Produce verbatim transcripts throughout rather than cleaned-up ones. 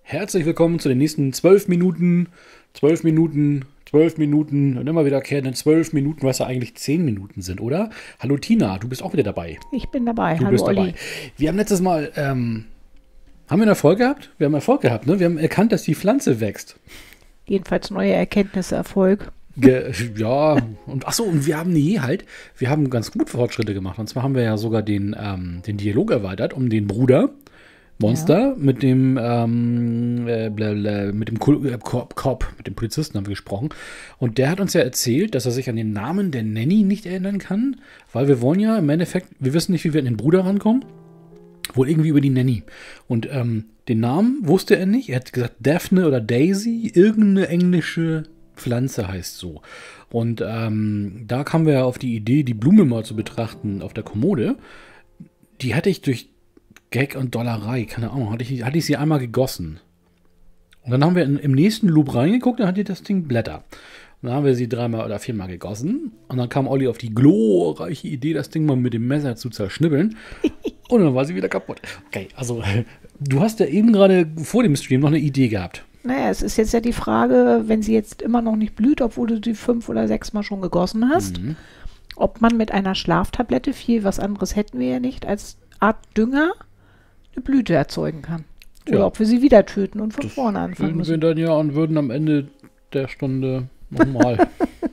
Herzlich willkommen zu den nächsten zwölf Minuten, zwölf Minuten, zwölf Minuten und immer wiederkehrenden zwölf Minuten, was ja eigentlich zehn Minuten sind, oder? Hallo Tina, du bist auch wieder dabei. Ich bin dabei. Du Hallo bist Olli. dabei. Wir haben letztes Mal, ähm, haben wir einen Erfolg gehabt? Wir haben Erfolg gehabt, ne? Wir haben erkannt, dass die Pflanze wächst. Jedenfalls neue Erkenntnisse, Erfolg. Ge ja, und achso, und wir haben, nee, halt, wir haben ganz gut Fortschritte gemacht. Und zwar haben wir ja sogar den, ähm, den Dialog erweitert um den Bruder Monster ja. mit dem ähm, äh, blablabla, mit dem Cop, Cop, mit dem Polizisten haben wir gesprochen. Und der hat uns ja erzählt, dass er sich an den Namen der Nanny nicht erinnern kann, weil wir wollen ja im Endeffekt, wir wissen nicht, wie wir an den Bruder rankommen. Wohl irgendwie über die Nanny. Und ähm, den Namen wusste er nicht. Er hat gesagt Daphne oder Daisy, irgendeine englische Pflanze heißt so. Und ähm, da kamen wir auf die Idee, die Blume mal zu betrachten auf der Kommode. Die hatte ich durch Gag und Dollerei, keine Ahnung, hatte ich, hatte ich sie einmal gegossen. Und dann haben wir in, im nächsten Loop reingeguckt, dann hatte das Ding Blätter. Und dann haben wir sie dreimal oder viermal gegossen. Und dann kam Olli auf die glorreiche Idee, das Ding mal mit dem Messer zu zerschnibbeln. Und dann war sie wieder kaputt. Okay, also du hast ja eben gerade vor dem Stream noch eine Idee gehabt. Naja, es ist jetzt ja die Frage, wenn sie jetzt immer noch nicht blüht, obwohl du sie fünf oder sechs Mal schon gegossen hast, mhm. ob man mit einer Schlaftablette, viel was anderes hätten wir ja nicht, als Art Dünger eine Blüte erzeugen kann. Oder ja. ob wir sie wieder töten und von das vorne anfangen müssen. Wir dann ja und würden am Ende der Stunde nochmal.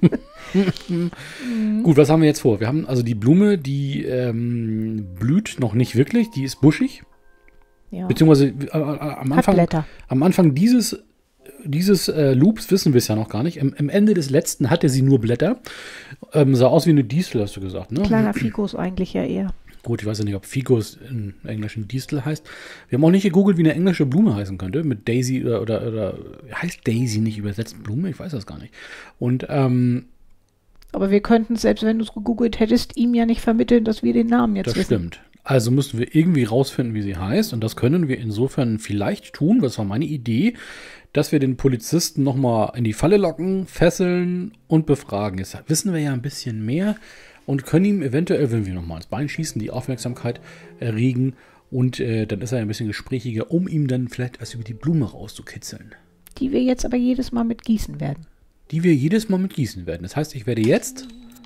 mhm. Gut, was haben wir jetzt vor? Wir haben also die Blume, die ähm, blüht noch nicht wirklich, die ist buschig. Ja. Beziehungsweise äh, am, Anfang, am Anfang dieses, dieses äh, Loops wissen wir es ja noch gar nicht. Im, im Ende des letzten hatte sie nur Blätter. Ähm, sah aus wie eine Distel, hast du gesagt, ne? Kleiner Ficus eigentlich ja eher. Gut, ich weiß ja nicht, ob Ficus in englischen Distel heißt. Wir haben auch nicht gegoogelt, wie eine englische Blume heißen könnte. Mit Daisy oder, oder, oder heißt Daisy nicht übersetzt Blume? Ich weiß das gar nicht. Und, ähm, aber wir könnten, selbst wenn du es gegoogelt hättest, ihm ja nicht vermitteln, dass wir den Namen jetzt das wissen. Das stimmt. Also müssen wir irgendwie rausfinden, wie sie heißt. Und das können wir insofern vielleicht tun, das war meine Idee, dass wir den Polizisten nochmal in die Falle locken, fesseln und befragen. Jetzt wissen wir ja ein bisschen mehr. Und können ihm eventuell, wenn wir nochmal ins Bein schießen, die Aufmerksamkeit erregen. Und äh, dann ist er ein bisschen gesprächiger, um ihm dann vielleicht erst über die Blume rauszukitzeln. Die wir jetzt aber jedes Mal mit gießen werden. Die wir jedes Mal mit gießen werden. Das heißt, ich werde jetzt...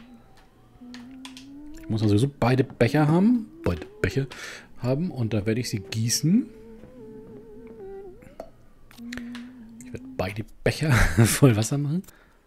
Ich muss also so beide Becher haben. Beide Becher haben. Und da werde ich sie gießen. Ich werde beide Becher voll Wasser machen.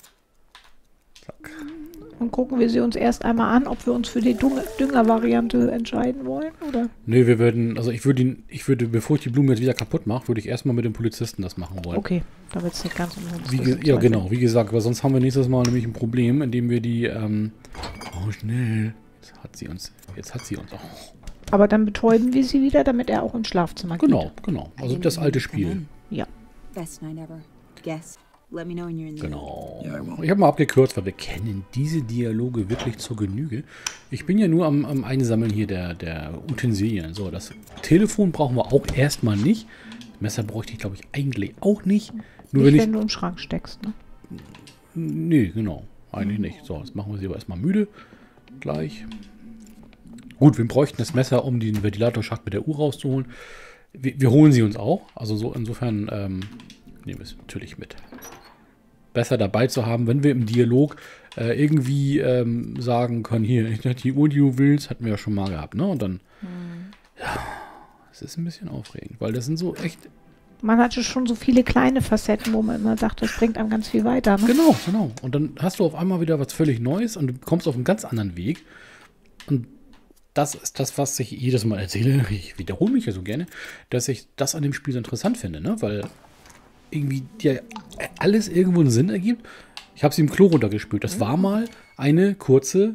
Zack. Und gucken wir sie uns erst einmal an, ob wir uns für die Dünger-Variante entscheiden wollen, oder? Nee, wir würden, also ich würde ihn, ich würde, bevor ich die Blume jetzt wieder kaputt mache, würde ich erstmal mit dem Polizisten das machen wollen. Okay, damit es nicht ganz umsonst ist. Ja, genau, wie gesagt, weil sonst haben wir nächstes Mal nämlich ein Problem, indem wir die, ähm, oh schnell, jetzt hat sie uns, jetzt hat sie uns auch. Aber dann betäuben wir sie wieder, damit er auch ins Schlafzimmer geht. Genau, genau, also das alte Spiel. Ja. Best night ever. Guess. Let me know when you're in the Genau. Ich habe mal abgekürzt, weil wir kennen diese Dialoge wirklich zur Genüge. Ich bin ja nur am, am Einsammeln hier der, der Utensilien. So, das Telefon brauchen wir auch erstmal nicht. Messer bräuchte ich, glaube ich, eigentlich auch nicht. Nur nicht, wenn, wenn ich, du im Schrank steckst, ne? Nee, genau. Eigentlich mhm. nicht. So, jetzt machen wir sie aber erstmal müde. Gleich. Gut, wir bräuchten das Messer, um den Ventilatorschacht mit der Uhr rauszuholen. Wir, wir holen sie uns auch. Also so insofern ähm, nehmen wir es natürlich mit. Besser dabei zu haben, wenn wir im Dialog äh, irgendwie ähm, sagen können, hier, ich dachte, die Uhr, die du willst, hatten wir ja schon mal gehabt, ne? Und dann, hm. ja, es ist ein bisschen aufregend, weil das sind so echt... Man hatte schon so viele kleine Facetten, wo man immer sagt, das bringt einem ganz viel weiter, ne? Genau, genau. Und dann hast du auf einmal wieder was völlig Neues und du kommst auf einen ganz anderen Weg. Und das ist das, was ich jedes Mal erzähle, ich wiederhole mich ja so gerne, dass ich das an dem Spiel so interessant finde, ne? Weil irgendwie dir alles irgendwo einen Sinn ergibt. Ich habe sie im Klo runtergespült. Das war mal eine kurze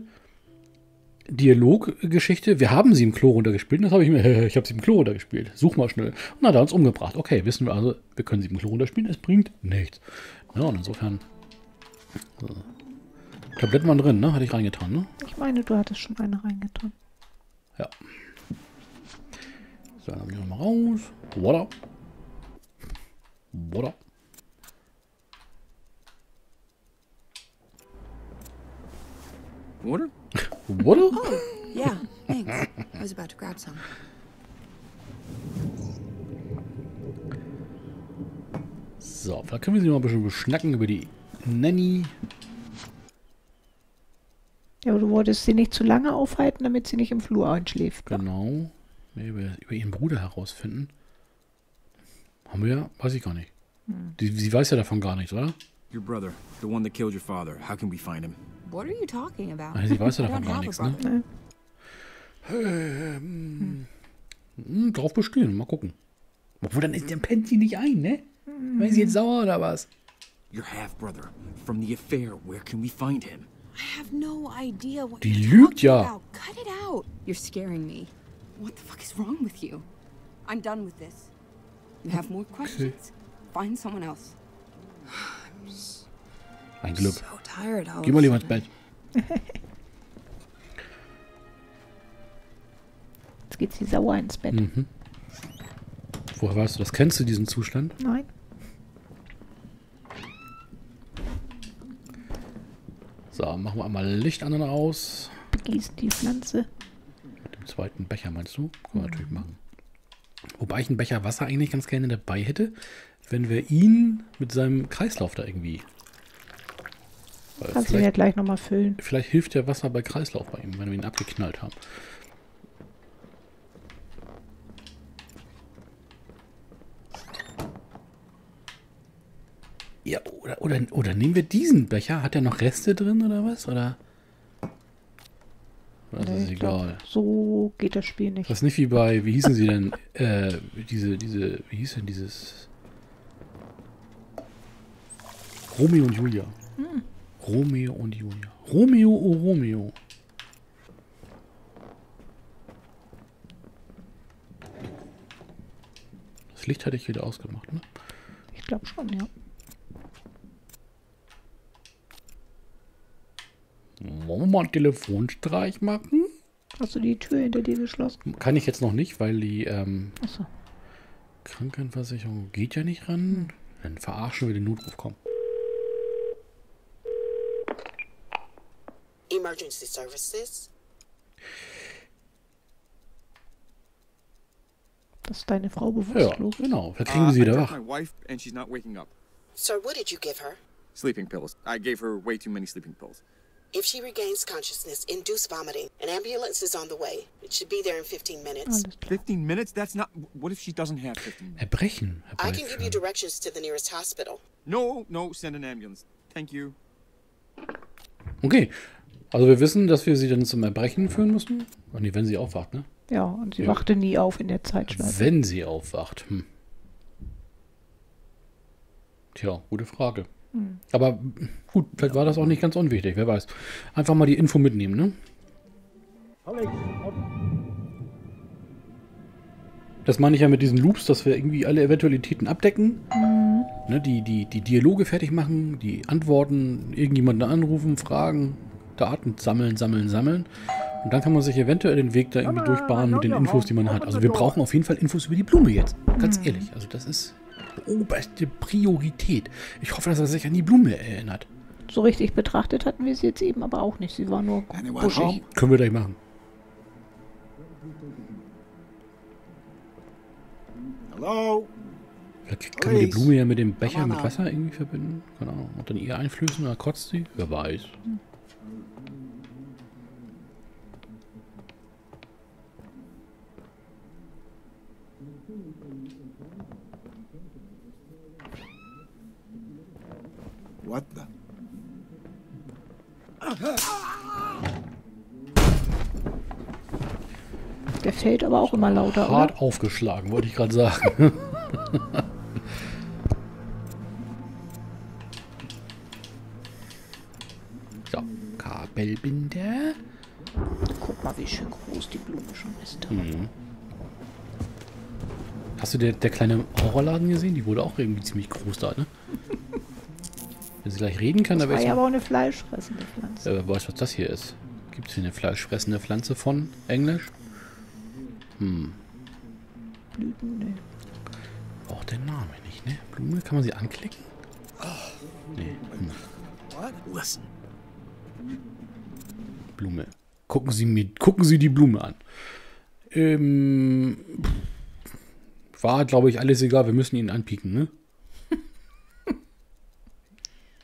Dialoggeschichte. Wir haben sie im Klo runtergespielt. Das habe ich mir, ich habe sie im Klo runtergespielt. Such mal schnell. Und dann hat er uns umgebracht. Okay, wissen wir also, wir können sie im Klo runterspielen. Es bringt nichts. Ja, und insofern. So. Tabletten waren drin, ne? Hatte ich reingetan, ne? Ich meine, du hattest schon eine reingetan. Ja. So, dann haben wir nochmal raus. Water. Water. Water? Water? Oh, yeah, thanks. I was about to grab some. So, vielleicht können wir sie noch ein bisschen beschnacken über die Nanny. Ja, aber du wolltest sie nicht zu lange aufhalten, damit sie nicht im Flur einschläft. Ne? Genau. Mehr über, über ihren Bruder herausfinden. Haben wir ja, weiß ich gar nicht. Hm. Die, sie weiß ja davon gar nichts, oder? Your brother, the one that killed your father. How can we find him? What are you talking about? Also sie weiß ja I davon don't gar have a nichts, ne? brother. Ähm, hm. Drauf bestehen, mal gucken. Obwohl, dann, ist, dann pennt sie nicht ein, ne? Weil sie jetzt sauer oder was? Your half-brother. From the affair, where can we find him? I have no idea what Die you're lügt talking ja. about. Cut it out. You're scaring me. What the fuck is wrong with you? I'm done with this. You have more questions? Find someone else. Ein Glück. So tired all Geh of mal a lieber ins sudden. Bett. Jetzt geht sie sauer ins Bett. Mhm. Woher weißt du das? Kennst du diesen Zustand? Nein. So, machen wir einmal Licht an und aus. Begießen die Pflanze. Mit dem zweiten Becher, meinst du? Können wir natürlich machen. Wobei ich einen Becher Wasser eigentlich ganz gerne dabei hätte, wenn wir ihn mit seinem Kreislauf da irgendwie... Weil Kannst du ja vielleicht, gleich nochmal füllen. vielleicht hilft der Wasser bei Kreislauf bei ihm, wenn wir ihn abgeknallt haben. Ja, oder, oder, oder nehmen wir diesen Becher? Hat der noch Reste drin oder was? Oder? Oder Nee, ist es ich glaub, egal? so geht das Spiel nicht. Das ist nicht wie bei, wie hießen sie denn? äh, diese, diese, wie hieß denn dieses? Romeo und Julia. Hm. Romeo und Julia. Romeo, oh Romeo. Das Licht hatte ich wieder ausgemacht, ne? Ich glaube schon, ja. Wollen wir mal einen Telefonstreich machen? Hast du die Tür hinter dir geschlossen? Kann ich jetzt noch nicht, weil die ähm, Achso. Krankenversicherung geht ja nicht ran. Dann verarschen wir den Notruf, komm. Emergency Services. Das ist deine Frau Ja, bewusstlos. genau. Da kriegen wir Uh, sie I wieder dropped wach. my wife, and she's not waking up. Sir, what did you give her? Sleeping pills. I gave her way too many sleeping pills. If she regains consciousness, induce vomiting. An ambulance is on the way. It should be there in fifteen minutes. Alles klar. Fifteen minutes? That's not... What if she doesn't have fifteen minutes? Erbrechen. I can give you herbeiführen. directions to the nearest hospital. No, no, send an ambulance. Thank you. Okay. Also wir wissen, dass wir sie dann zum Erbrechen führen müssen. Oh nee, wenn sie aufwacht, ne? Ja, und sie Ja. wachte nie auf in der Zeitschleife. Wenn sie aufwacht. Hm. Tja, gute Frage. Hm. Aber gut, vielleicht war das auch nicht ganz unwichtig, wer weiß. Einfach mal die Info mitnehmen, ne? Das meine ich ja mit diesen Loops, dass wir irgendwie alle Eventualitäten abdecken. Mhm. Ne, die, die, die Dialoge fertig machen, die Antworten, irgendjemanden anrufen, fragen, Daten sammeln, sammeln, sammeln. Und dann kann man sich eventuell den Weg da irgendwie durchbahnen mit den Infos, die man hat. Also wir brauchen auf jeden Fall Infos über die Blume jetzt. Ganz ehrlich. Also das ist oberste Priorität. Ich hoffe, dass er sich an die Blume erinnert. So richtig betrachtet hatten wir sie jetzt eben aber auch nicht. Sie war nur buschig. Können wir gleich machen. Hello? Vielleicht können wir die Blume ja mit dem Becher mit Wasser irgendwie verbinden. Keine Ahnung. Und dann ihr einflößen oder kotzt sie? Wer weiß. What the... Der fällt aber auch immer lauter, Hart oder? aufgeschlagen, wollte ich gerade sagen. So, Kabelbinder. Guck mal, wie schön groß die Blume schon ist. Mhm. Hast du der, der kleine Horrorladen gesehen? Die wurde auch irgendwie ziemlich groß da, ne? Wenn sie gleich reden kann, Das da war wäre ja ich aber auch eine fleischfressende Pflanze. Wer weiß, was das hier ist. Gibt es hier eine fleischfressende Pflanze von Englisch? Hm. Blüten, ne. Auch der Name nicht, ne? Blume, kann man sie anklicken? Nee. Hm. What? Listen. Blume. Gucken Sie mir, gucken Sie die Blume an. Ähm, war, glaube ich, alles egal. Wir müssen ihn anpieken, ne?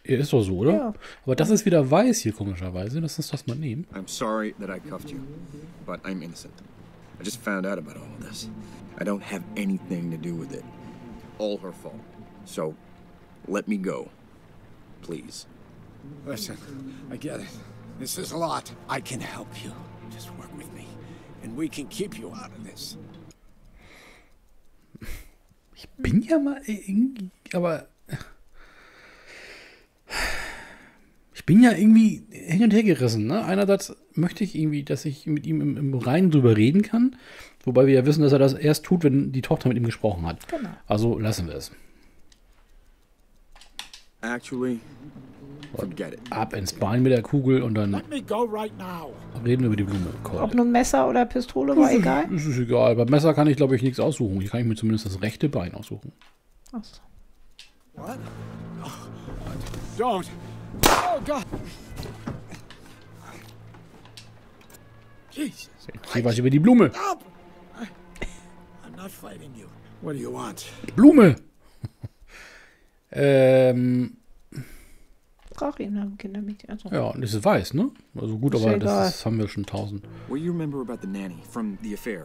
Er ist doch so, oder? Ja. Aber das ist wieder weiß hier, komischerweise. Lass uns das mal nehmen. I'm sorry that I cuffed you, but I'm innocent. I just found out about all of this. I don't have anything to do with it. All her fault. So, let me go. Please. Listen, I get it. This is a lot. I can help you. Just work with me, and we can keep you out of this. Ich bin ja mal irgendwie, aber ich bin ja irgendwie hin und her gerissen. Ne? Einerseits möchte ich irgendwie, dass ich mit ihm im, im Reinen drüber reden kann, wobei wir ja wissen, dass er das erst tut, wenn die Tochter mit ihm gesprochen hat. Genau. Also lassen wir es. Actually, forget it. Ab ins Bein mit der Kugel und dann Let me go right now. reden wir über die Blume. Ob nun Messer oder Pistole, war egal. Das ist egal. Beim Messer kann ich, glaube ich, nichts aussuchen. Hier kann ich mir zumindest das rechte Bein aussuchen. Achso. What? Oh, don't. Oh, God. Jesus. Hier was über die Blume. Stop. I, I'm not fighting you. What do you want? Blume! ähm, Frag ihn, haben Kinder mich. Also. ja, das ist weiß, ne? Also gut, Ist aber ja das egal. ist, haben wir schon tausend. What do you remember about the nanny from the affair?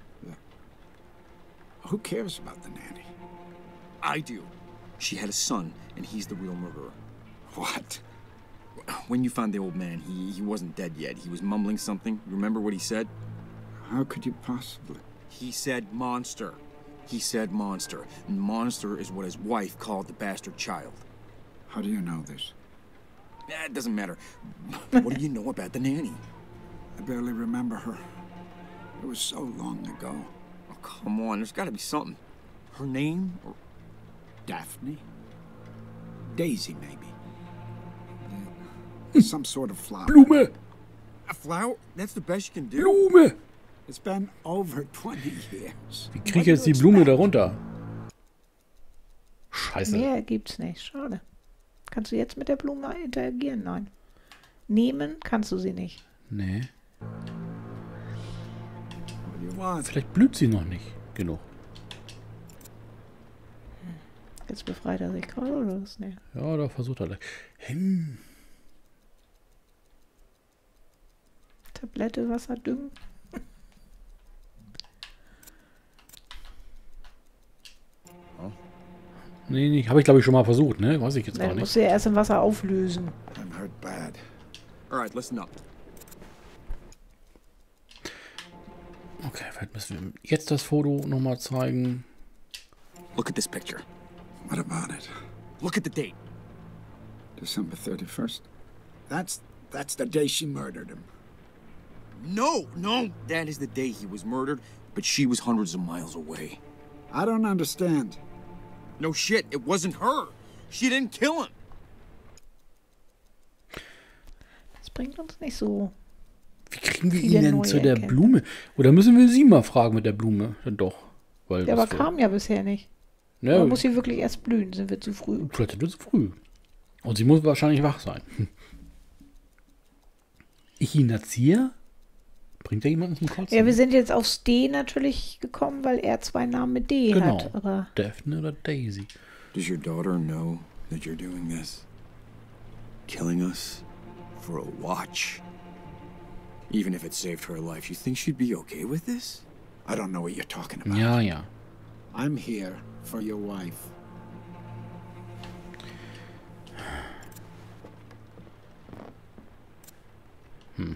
Who cares about the nanny? I do. She had a son, and he's the real murderer. What? When you found the old man, he, he wasn't dead yet. He was mumbling something. Remember what he said? How could you possibly? He said monster. He said monster. And monster is what his wife called the bastard child. How do you know this? Eh, it doesn't matter. What do you know about the nanny? I barely remember her. It was so long ago. Oh, come on. There's got to be something. Her name? Or Daphne? Daisy, maybe. Yeah. Some sort of flower. Blume! a flower? That's the best you can do? Blume! It's been over twenty years. Wie kriege ich jetzt die Blume da runter? Scheiße. Mehr gibt's nicht. Schade. Kannst du jetzt mit der Blume interagieren? Nein. Nehmen kannst du sie nicht. Nee. What do you want? Vielleicht blüht sie noch nicht genug. Jetzt befreit er sich gerade oder was? Nee. Ja, da versucht er gleich. Hm. Tablette, Wasser, Düngen. Nee, nee, habe ich glaube ich schon mal versucht, ne? Weiß ich jetzt gar Dann nicht. musst du ja erst im Wasser auflösen. I'm hurt bad. All right, listen up. Okay, vielleicht müssen wir jetzt das Foto nochmal zeigen. Look at this picture. What about it? Look at the date. December thirty-first? That's that's the day she murdered him. No, no. That is the day he was murdered, but she was hundreds of miles away. I don't understand. No shit, it wasn't her. She didn't kill him. Das bringt uns nicht so. Wie kriegen wir Viele ihn denn neue zu der Erkenntnisse. Blume? Oder müssen wir sie mal fragen mit der Blume? Dann doch. Weil Der aber das- kam ja bisher nicht. Ja, Man muss hier wirklich erst blühen. Sind wir zu früh? vielleicht sind wir zu früh. Und sie muss wahrscheinlich wach sein. Hm. Echinacea? Bringt er jemanden zum Kotzen? Ja, wir sind jetzt aufs D natürlich gekommen, weil er zwei Namen mit D Genau. hat. Aber Daphne oder Daisy? Does your daughter know that you're doing this? Killing us for a watch? Even if it saved her life, you think she'd be okay with this? I don't know what you're talking about. Ja, ja. I'm here for your wife. Hm.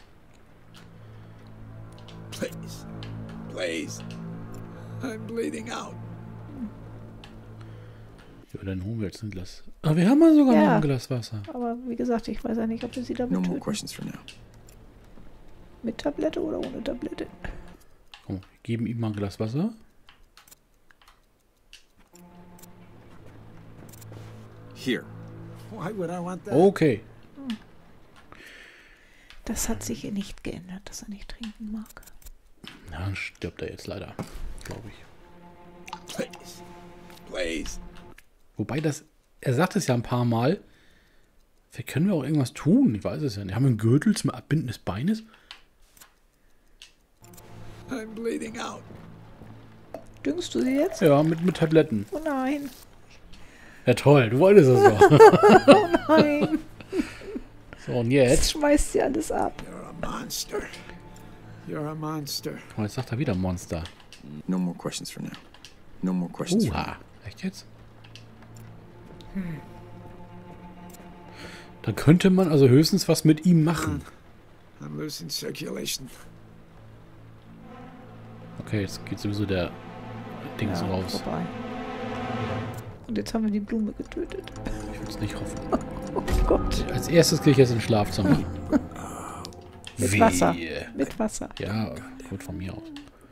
Please. Please. I'm bleeding out. Ja, dann holen wir jetzt ein Glas. Aber wir haben ja sogar Ja. noch ein Glas Wasser. Aber wie gesagt, ich weiß ja nicht, ob wir sie damit No more töten. questions for now. Mit Tablette oder ohne Tablette. Komm, wir geben ihm mal ein Glas Wasser. Here. Why would I want that? Okay. Das hat sich hier nicht geändert, dass er nicht trinken mag. Ja, dann stirbt er jetzt leider, glaube ich. Please. Please. Wobei das, er sagt es ja ein paar Mal. Vielleicht können wir auch irgendwas tun. Ich weiß es ja nicht. Haben wir einen Gürtel zum Abbinden des Beines? I'm bleeding out. Düngst du sie jetzt? Ja, mit, mit Tabletten. Oh nein. Ja toll, du wolltest es doch. Nein, So, und jetzt jetzt? schmeißt sie alles ab. You're a monster. You're a monster. Oh, jetzt sagt er wieder Monster. No more questions for now. No more questions for now. Uha. Echt jetzt? Da könnte man also höchstens was mit ihm machen. I'm losing circulation. Okay, jetzt geht sowieso der Dings Ja, raus. vorbei. Und jetzt haben wir die Blume getötet. Ich will es nicht hoffen. Oh Gott. Als erstes gehe ich jetzt ins Schlafzimmer. Mit Wehe. Wasser. Mit Wasser. Ja, gut von mir aus.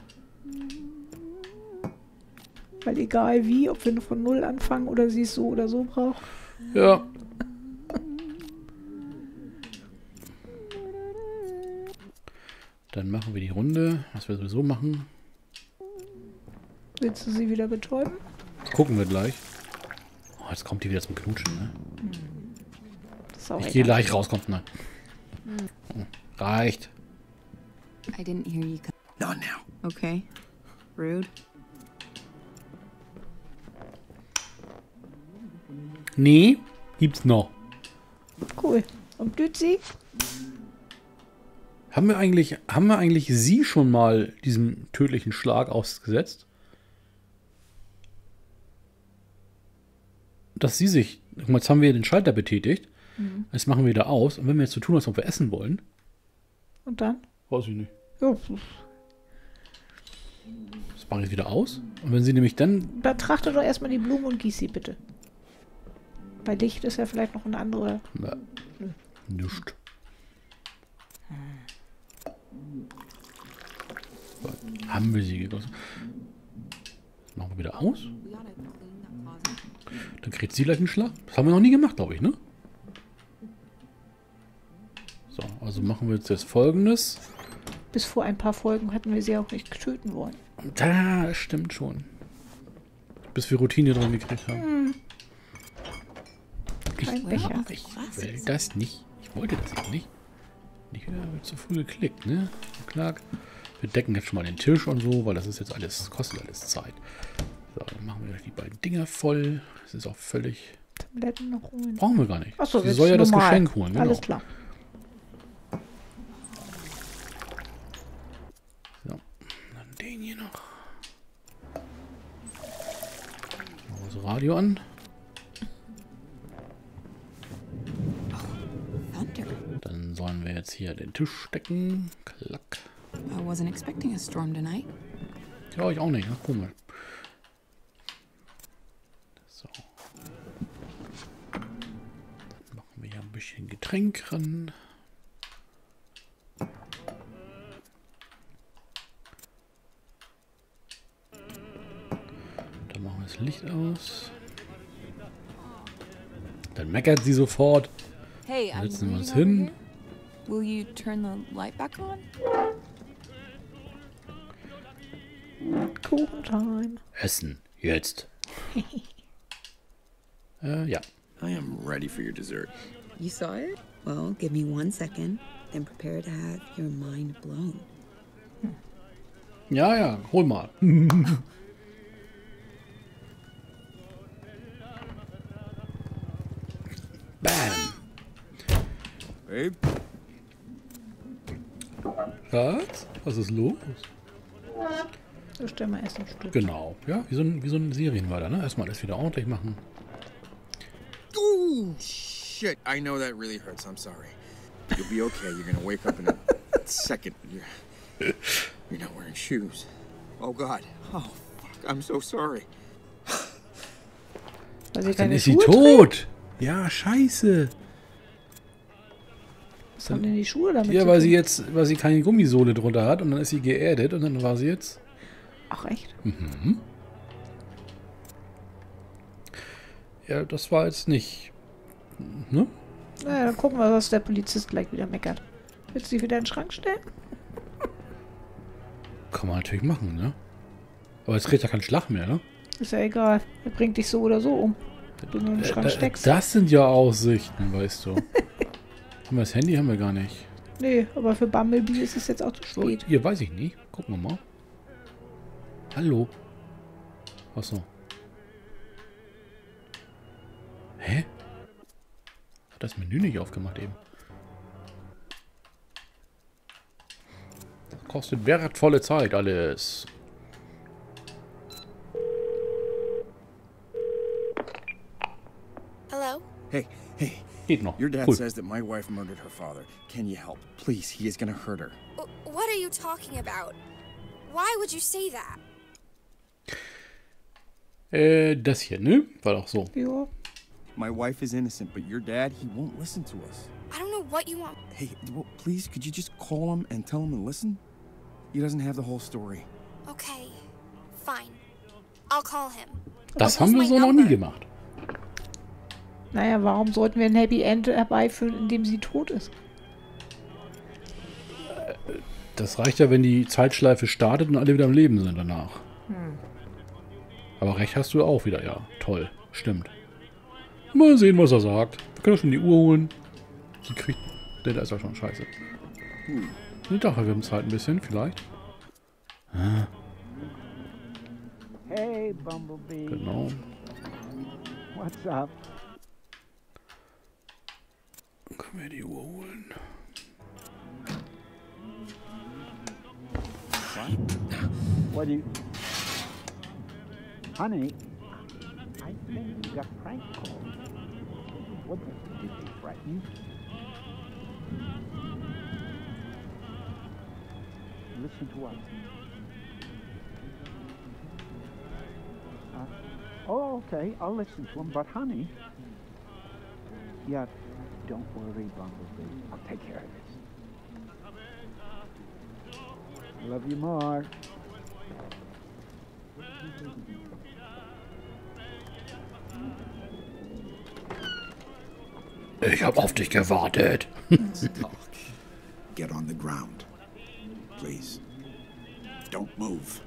Weil egal wie, ob wir nur von Null anfangen oder sie es so oder so braucht. Ja. Dann machen wir die Runde, was wir sowieso machen. Willst du sie wieder betäuben? Gucken wir gleich. Oh, jetzt kommt die wieder zum Knutschen, ne? Das ist auch Ich gehe egal. gleich raus, kommt nein. Oh, reicht. I didn't hear you. Not now. Okay. Rude. Nee, gibt's noch. Cool. Und blüht sie? Haben wir eigentlich, haben wir eigentlich sie schon mal diesem tödlichen Schlag ausgesetzt? Dass sie sich, guck mal, jetzt haben wir den Schalter betätigt. Jetzt machen wir wieder aus. Und wenn wir jetzt so tun, als ob wir essen wollen, Und dann? weiß ich nicht. Ja, Das mache ich wieder aus. Und wenn sie nämlich dann, betrachte doch erstmal die Blume und gieß sie bitte. Bei Licht ist ja vielleicht noch eine andere. na, nischt. So, haben wir sie gegossen. Das machen wir wieder aus. We gotta clean that closet. Dann kriegt sie gleich einen Schlag. Das haben wir noch nie gemacht, glaube ich, ne? So, also machen wir jetzt, jetzt Folgendes. Bis vor ein paar Folgen hatten wir sie auch nicht töten wollen. Da stimmt schon. Bis wir Routine dran gekriegt haben. Kein Ich, Becher. ich will das nicht. Ich wollte das jetzt nicht. Nicht wieder wird zu früh geklickt, ne? Klar. Wir decken jetzt schon mal den Tisch und so, weil das ist jetzt alles, kostet alles Zeit. So, dann machen wir gleich die beiden Dinger voll. Das ist auch völlig. Tabletten noch holen. Brauchen wir gar nicht. Achso, Sie jetzt soll ja das normal. Geschenk holen, genau. Alles klar. So, dann den hier noch. Machen wir das Radio an. Thunder. Dann sollen wir jetzt hier den Tisch decken. Klack. I wasn't expecting a storm tonight. Ja, ich auch nicht. Ne? Komisch. So. Dann machen wir hier ein bisschen Getränk ran. Dann machen wir das Licht aus. Dann meckert sie sofort. Hey, Dann I'm setzen wir uns reading over hin. here. Will you turn the light back on? Kuchentime. Essen. Jetzt. äh, ja. I am ready for your dessert. You saw it? Well, give me one second, then prepare to have your mind blown. Ja, ja, hol mal. Bam. Babe? Was? Was ist los? So, stell mal erst ein Stück. Genau. Ja, wie so ein, wie so ein Serienmörder, ne? Erstmal alles wieder ordentlich machen. Ooh, shit. I know that really hurts. I'm sorry. You'll be okay. You're gonna wake up in a second. You're, you're not wearing shoes. Oh, God. Oh, fuck. I'm so sorry. Weil sie Dann keine ist sie Schuhe tot. trägt? Ja, scheiße. Was haben denn die Schuhe damit Ja, zu weil tun? sie jetzt, weil sie keine Gummisohle drunter hat und dann ist sie geerdet und dann war sie jetzt. Ach, echt? Mhm. Ja, das war jetzt nicht. Ne? Naja, dann gucken wir, was der Polizist gleich wieder meckert. Willst du sie wieder in den Schrank stellen? Kann man natürlich machen, ne? Aber jetzt kriegt er keinen Schlag mehr, ne? Ist ja egal. Er bringt dich so oder so um. Du nur in den Äh, Schrank äh, steckst. das sind ja Aussichten, weißt du. Haben wir das Handy? Haben wir gar nicht. Nee, aber für Bumblebee ist es jetzt auch zu So, spät. hier weiß ich nicht. Gucken wir mal. Hallo. Achso. Hat das Menü nicht aufgemacht eben. Das kostet wertvolle Zeit alles. Hello? Hey, hey. Geht noch. Your dad Cool. says that my wife murdered her father. Can you help? Please, he is gonna hurt her. W- What are you talking about? Why would you say that? Äh, das hier, ne? War doch so. Ja. My wife is innocent, but your dad, he won't listen to us. I don't know what you want. Hey, well, please, could you just call him and tell him to listen? He doesn't have the whole story. Okay, fine. I'll call him. Das haben wir so noch nie gemacht. Naja, warum sollten wir ein Happy End herbeiführen, indem sie tot ist? Das reicht ja, wenn die Zeitschleife startet und alle wieder am Leben sind danach. Hm. Aber recht hast du auch wieder, ja. Toll, stimmt. Mal sehen, was er sagt. Wir können schon die Uhr holen. Die kriegt... Der da ist ja schon scheiße. Hm. Ich dachte, wir haben Zeit ein bisschen, vielleicht. Ah. Hey, Bumblebee. Genau. What's up? Können wir die Uhr holen? What do you... Honey, I think you got prank called. What the... Did they frighten you? Listen to us. Uh, oh, okay, I'll listen to him, but honey... Yeah, don't worry, Bumblebee. I'll take care of this. Love you more. Ich hab auf dich gewartet. Talk. Get on the ground. Please. Don't move.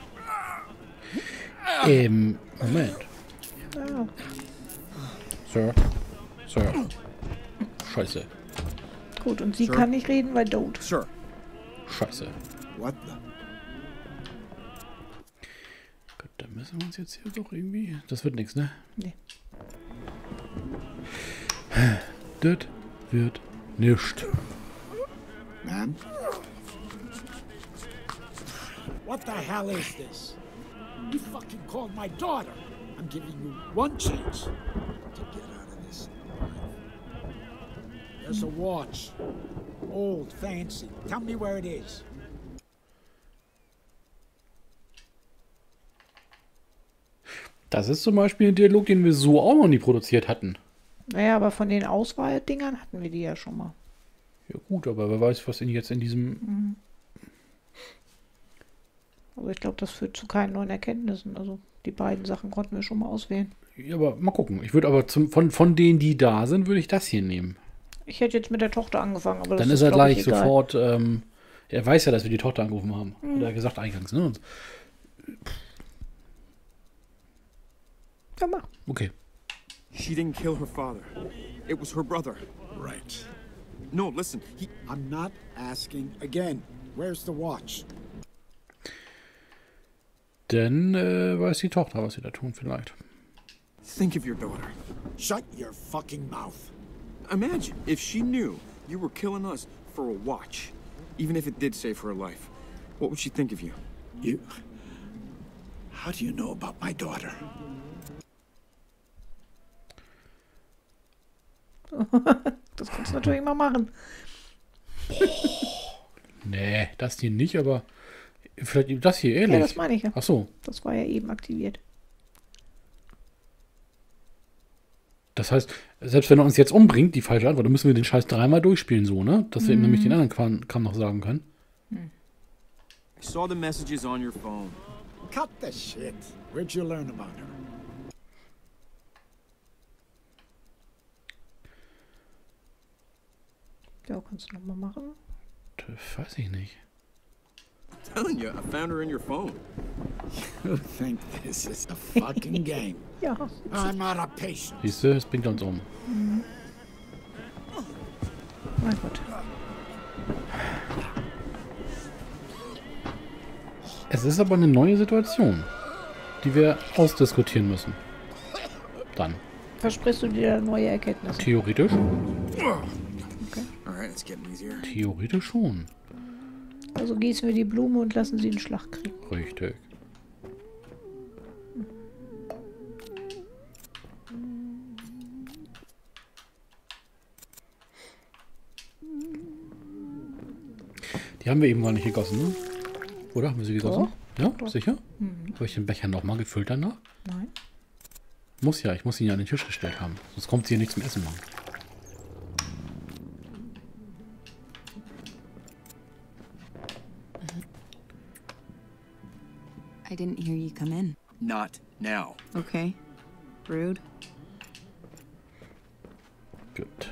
ähm, Moment. Ja. Sir. Sir. Scheiße. Gut, und sie Sure. kann nicht reden, weil tot. Sure. Scheiße. What the... Gut, dann müssen wir uns jetzt hier doch irgendwie... Das wird nichts, ne? Nee. Das wird nichts. Man? What the hell is this? You fucking called my daughter. I'm giving you one chance to get out of this alive. There's a watch. Old, fancy. Tell me where it is. Das ist zum Beispiel ein Dialog, den wir so auch noch nie produziert hatten. Naja, aber von den Auswahldingern hatten wir die ja schon mal. Ja gut, aber wer weiß, was in jetzt in diesem... Mhm. Aber ich glaube, das führt zu keinen neuen Erkenntnissen. Also die beiden Sachen konnten wir schon mal auswählen. Ja, aber mal gucken. Ich würde aber zum, von, von denen, die da sind, würde ich das hier nehmen. Ich hätte jetzt mit der Tochter angefangen, aber das Dann ist ist, er glaub ich, gleich egal. sofort... Ähm, er weiß ja, dass wir die Tochter angerufen haben. Mhm. Hat er gesagt eingangs, ne? Und, Ja, mach. okay. She didn't kill her father. It was her brother. Right. No, listen, he... I'm not asking again. Where's the watch? Dann äh, weiß die Tochter, was sie da tun vielleicht. Think of your daughter. Shut your fucking mouth. Imagine if she knew you were killing us for a watch. Even if it did save her life. What would she think of you? You... How do you know about my daughter? Das kannst du natürlich mal machen. Nee, das hier nicht, aber vielleicht das hier, Ja, ehrlich. das meine ich ja. Ach so. Das war ja eben aktiviert. Das heißt, selbst wenn er uns jetzt umbringt, die falsche Antwort, dann müssen wir den Scheiß dreimal durchspielen, so, ne? Dass wir ihm nämlich den anderen Kram, Kram noch sagen können. I saw the messages on your phone. Cut the shit. Where'd you learn about her? Ja, kannst du nochmal machen. Das weiß ich nicht. I'm telling you, I found her in your phone. You think this is a fucking game? Ja. I'm not a patient. Siehst du, es bringt uns um. Na gut. Es ist aber eine neue Situation, die wir ausdiskutieren müssen. Dann. versprichst du dir neue Erkenntnisse? Theoretisch. Okay. Alright, it's getting easier. Theoretisch schon. Also gießen wir die Blume und lassen sie einen Schlag kriegen. Richtig. Die haben wir eben gar nicht gegossen, ne? Oder? Haben wir sie gegossen? Ja, Doch. sicher? Mhm. Habe ich den Becher nochmal gefüllt danach? Nein. Muss ja, ich muss ihn ja an den Tisch gestellt haben. Sonst kommt sie hier nichts zum Essen machen. I didn't hear you come in. Not now. Okay. Rude. Gut.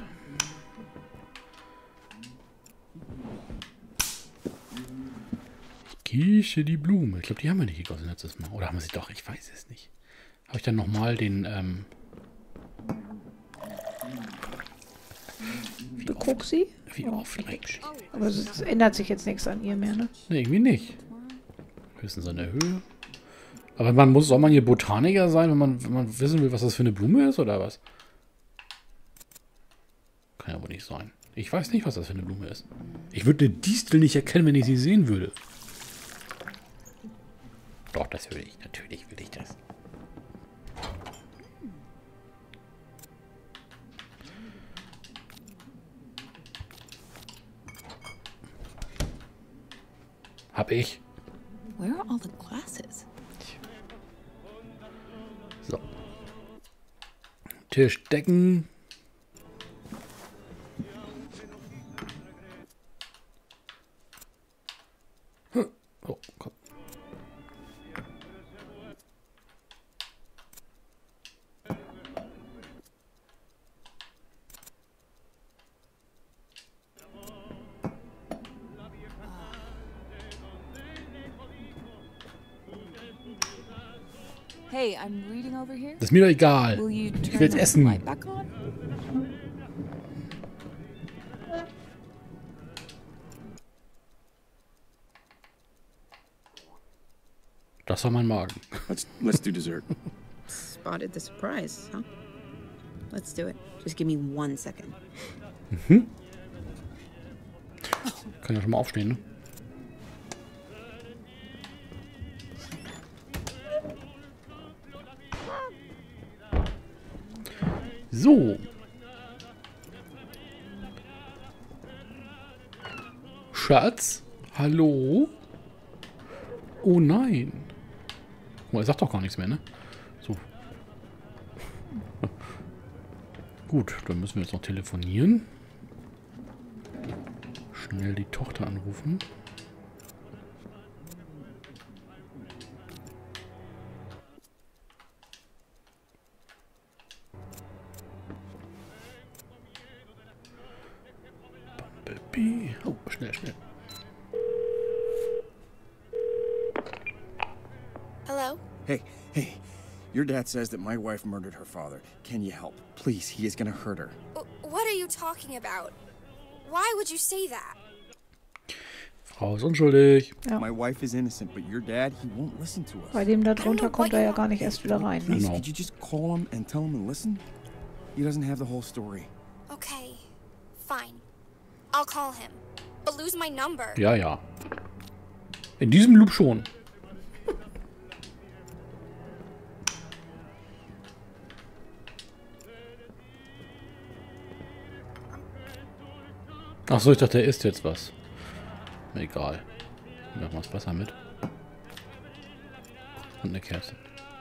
Ich gieße die Blume. Ich glaube, die haben wir nicht gegossen letztes Mal. Oder haben wir sie doch? Ich weiß es nicht. Habe ich dann nochmal den, ähm... Wie Du guckst sie? Wie oft eigentlich? Aber es, es ändert sich jetzt nichts an ihr mehr, ne? Ne, irgendwie nicht. Höchstens an der Höhe. Aber man muss, soll man hier Botaniker sein, wenn man, wenn man wissen will, was das für eine Blume ist, oder was? Kann ja wohl nicht sein. Ich weiß nicht, was das für eine Blume ist. Ich würde eine Distel nicht erkennen, wenn ich sie sehen würde. Doch, das würde ich. Natürlich würde ich das. Hab ich. Where are all the glasses? So. Tisch decken. Hm. Oh, komm. Hey, I'm reading over here. Das ist mir doch egal. Will you Ich turn will's the essen. light back on? Das war mein Magen. Let's let's do dessert. Spotted the surprise, huh? Let's do it. Just give me one second. Mhm. Kann ja schon mal aufstehen, ne? So. Schatz? Hallo? Oh nein. Oh, er sagt doch gar nichts mehr, ne? So. Gut, dann müssen wir jetzt noch telefonieren. Schnell die Tochter anrufen. Bumblebee. Oh, schnell, schnell. Hello? Hey, hey. Your dad says that my wife murdered her father. Can you help? Please, he is gonna hurt her. W- What are you talking about? Why would you say that? Frau ist unschuldig. Ja. My wife is innocent, but your dad, he won't listen to us. Bei dem da drunter kommt er ja gar nicht erst wieder rein. Ne? Please, No. could you just call him and tell him to listen? He doesn't have the whole story. Okay, fine. I'll call him. But lose my number. Ja, ja. In diesem Loop schon. Ach so, ich dachte, er isst jetzt was. Egal. Machen wir das Wasser mit. Und eine Kerze.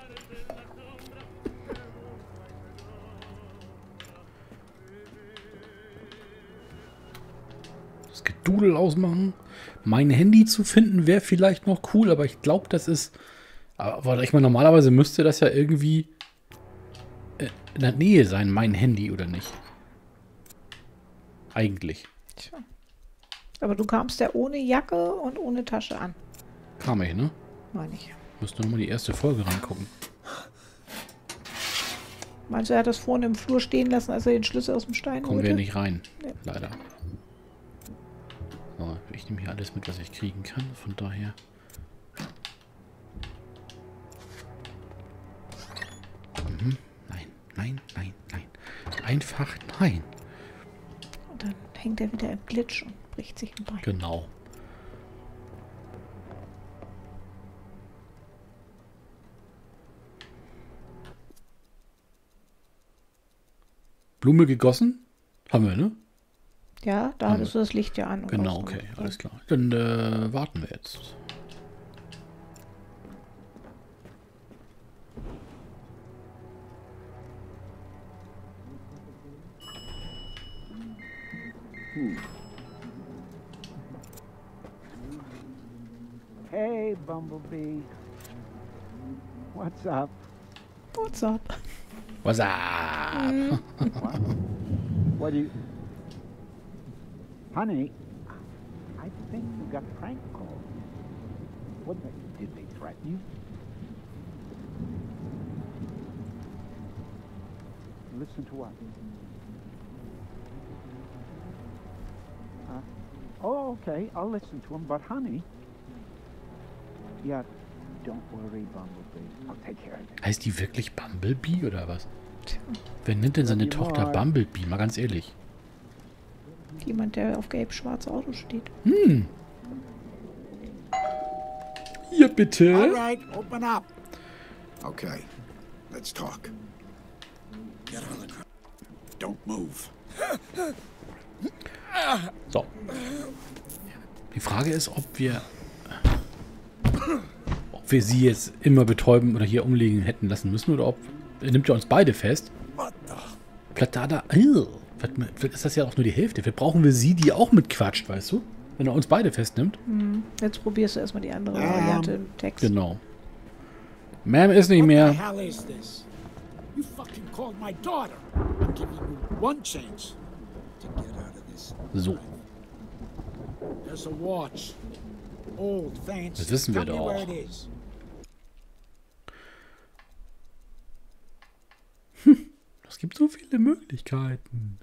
Das Gedudel ausmachen. Mein Handy zu finden wäre vielleicht noch cool, aber ich glaube, das ist... Aber ich meine, normalerweise müsste das ja irgendwie äh, in der Nähe sein, mein Handy, oder nicht? Eigentlich. Tja. Aber du kamst ja ohne Jacke und ohne Tasche an. Kam ich, ne? Meine ich. Müsste nochmal die erste Folge reingucken. Meinst du, er hat das vorne im Flur stehen lassen, als er den Schlüssel aus dem Stein Kommen holte? wir nicht rein. Nee. Leider. So, ich nehme hier alles mit, was ich kriegen kann. Von daher. Mhm. Nein, nein, nein, einfach nein. Und dann hängt er wieder im Glitch und bricht sich ein Bein. Genau. Blume gegossen? Haben wir, ne? Ja, da Haben hattest du das Licht ja an. und Genau, ausgemacht. okay, alles klar. Dann äh, warten wir jetzt. Hey, Bumblebee. What's up? What's up? Was up? What do you... Honey, I think you got prank called. What the... Did they threaten you? Listen to what? Uh, oh, okay, I'll listen to him, but honey... Yeah, don't worry, Bumblebee. I'll take care of it. Heißt die wirklich Bumblebee oder was? Wer nennt denn seine Tochter Bumblebee? Mal ganz ehrlich. Jemand, der auf gelb-schwarze Auto steht. Hm. Hier bitte. All right, open up. Okay, let's talk. Get on the ground. Don't move. So. Die Frage ist, ob wir ob wir sie jetzt immer betäuben oder hier umlegen hätten lassen müssen oder ob nimmt er uns beide fest. Vielleicht da, da, vielleicht ist das ja auch nur die Hälfte. Vielleicht brauchen wir sie, die auch mitquatscht, weißt du? Wenn er uns beide festnimmt. Hm. Jetzt probierst du erstmal die andere Variante im Text. Genau. Ma'am ist nicht What the mehr. hell is this? You fucking called my daughter. I'm giving you one chance to get out of this. So. There's a watch. Old, fancy. Das wissen wir Tell me doch. where it is. Es gibt so viele Möglichkeiten.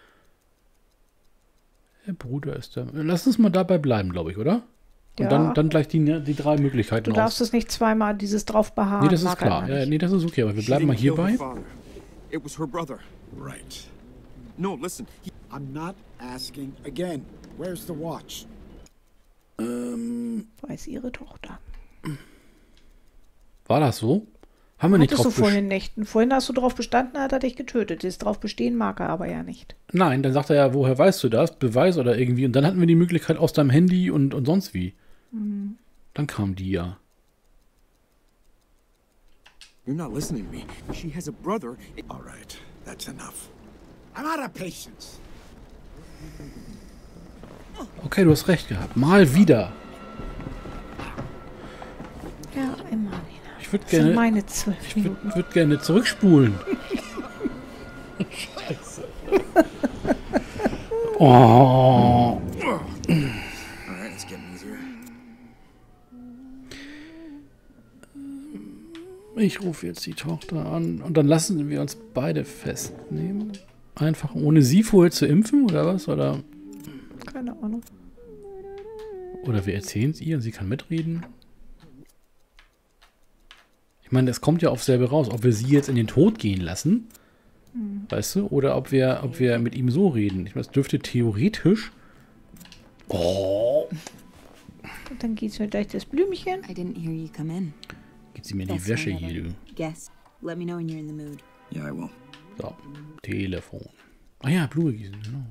Der Bruder ist da. Lass uns mal dabei bleiben, glaube ich, oder? Und Ja. dann, dann gleich die, die drei Möglichkeiten Du darfst es nicht zweimal dieses drauf beharren. Nee, das ist mag klar. einer Ja, nicht. nee, das ist okay, aber wir She bleiben mal didn't kill her hierbei. father. It was her brother. Right. No, listen. He, I'm not asking again. Where's the watch? Weiß ihre Tochter. War das so? Haben wir nicht Hattest du drauf best- vorhin nicht. Vorhin hast du darauf bestanden, hat er dich getötet. Das drauf bestehen mag er aber ja nicht. Nein, dann sagt er ja, woher weißt du das? Beweis oder irgendwie. Und dann hatten wir die Möglichkeit aus deinem Handy und, und sonst wie. Mhm. Dann kam die ja. you're not listening to me. She has a brother. All right. That's enough. I'm out of patience. Okay, du hast recht gehabt. Mal wieder. Ja, immer wieder. Ich würde Das sind gerne, meine zwölf ich Minuten. würd, würd gerne zurückspulen. Scheiße. Oh. All right, it's getting easier. Ich rufe jetzt die Tochter an und dann lassen wir uns beide festnehmen. Einfach ohne sie vorher zu impfen oder was? Oder, Keine Ahnung. oder wir erzählen es ihr und sie kann mitreden. Ich meine, es kommt ja auf selber raus, ob wir sie jetzt in den Tod gehen lassen, Hm. weißt du, oder ob wir, ob wir mit ihm so reden. Ich meine, es dürfte theoretisch. Oh, Und dann geht's mir gleich das Blümchen. I didn't hear you come in. geht sie mir in die That's Wäsche not hier, better. du. Guess. Let me know when you're in the mood. Yeah, I will. So, Telefon. Ah ja, Blume gießen, genau.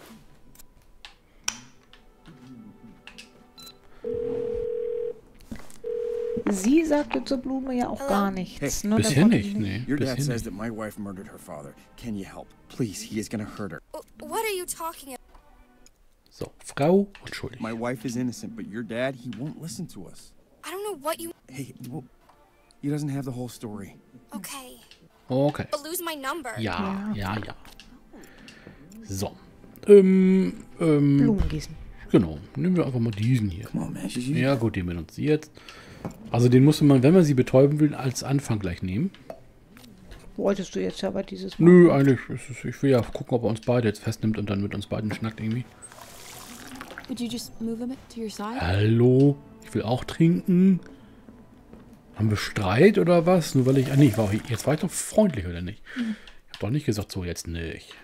Sie sagte zur Blume ja auch gar nichts. Hey, ne? Bisher Davon nicht, nee. Your dad Bisher says nicht. that my wife murdered her father. Can you help? Please, he is gonna hurt her. W- What are you talking about? So, Frau unschuldig. My wife is innocent, but your dad, he won't listen to us. I don't know what you. Hey, well, he doesn't have the whole story. Okay. Okay. But lose my number. Ja, ja, ja. So. Ähm, ähm, Blumen gießen. genau. Nehmen wir einfach mal diesen hier. Come on, man. She's Ja, gut, den benutzt sie jetzt. Also den musste man, wenn man sie betäuben will, als Anfang gleich nehmen. Wolltest du jetzt aber dieses Mal? Nö, eigentlich ist es, ich will ja gucken, ob er uns beide jetzt festnimmt und dann mit uns beiden schnackt irgendwie. Would you just move a bit to your side? Hallo, ich will auch trinken. Haben wir Streit oder was? Nur weil ich, ah nee, ich war, jetzt war ich doch freundlich, oder nicht? Ich Doch nicht gesagt, so jetzt nicht.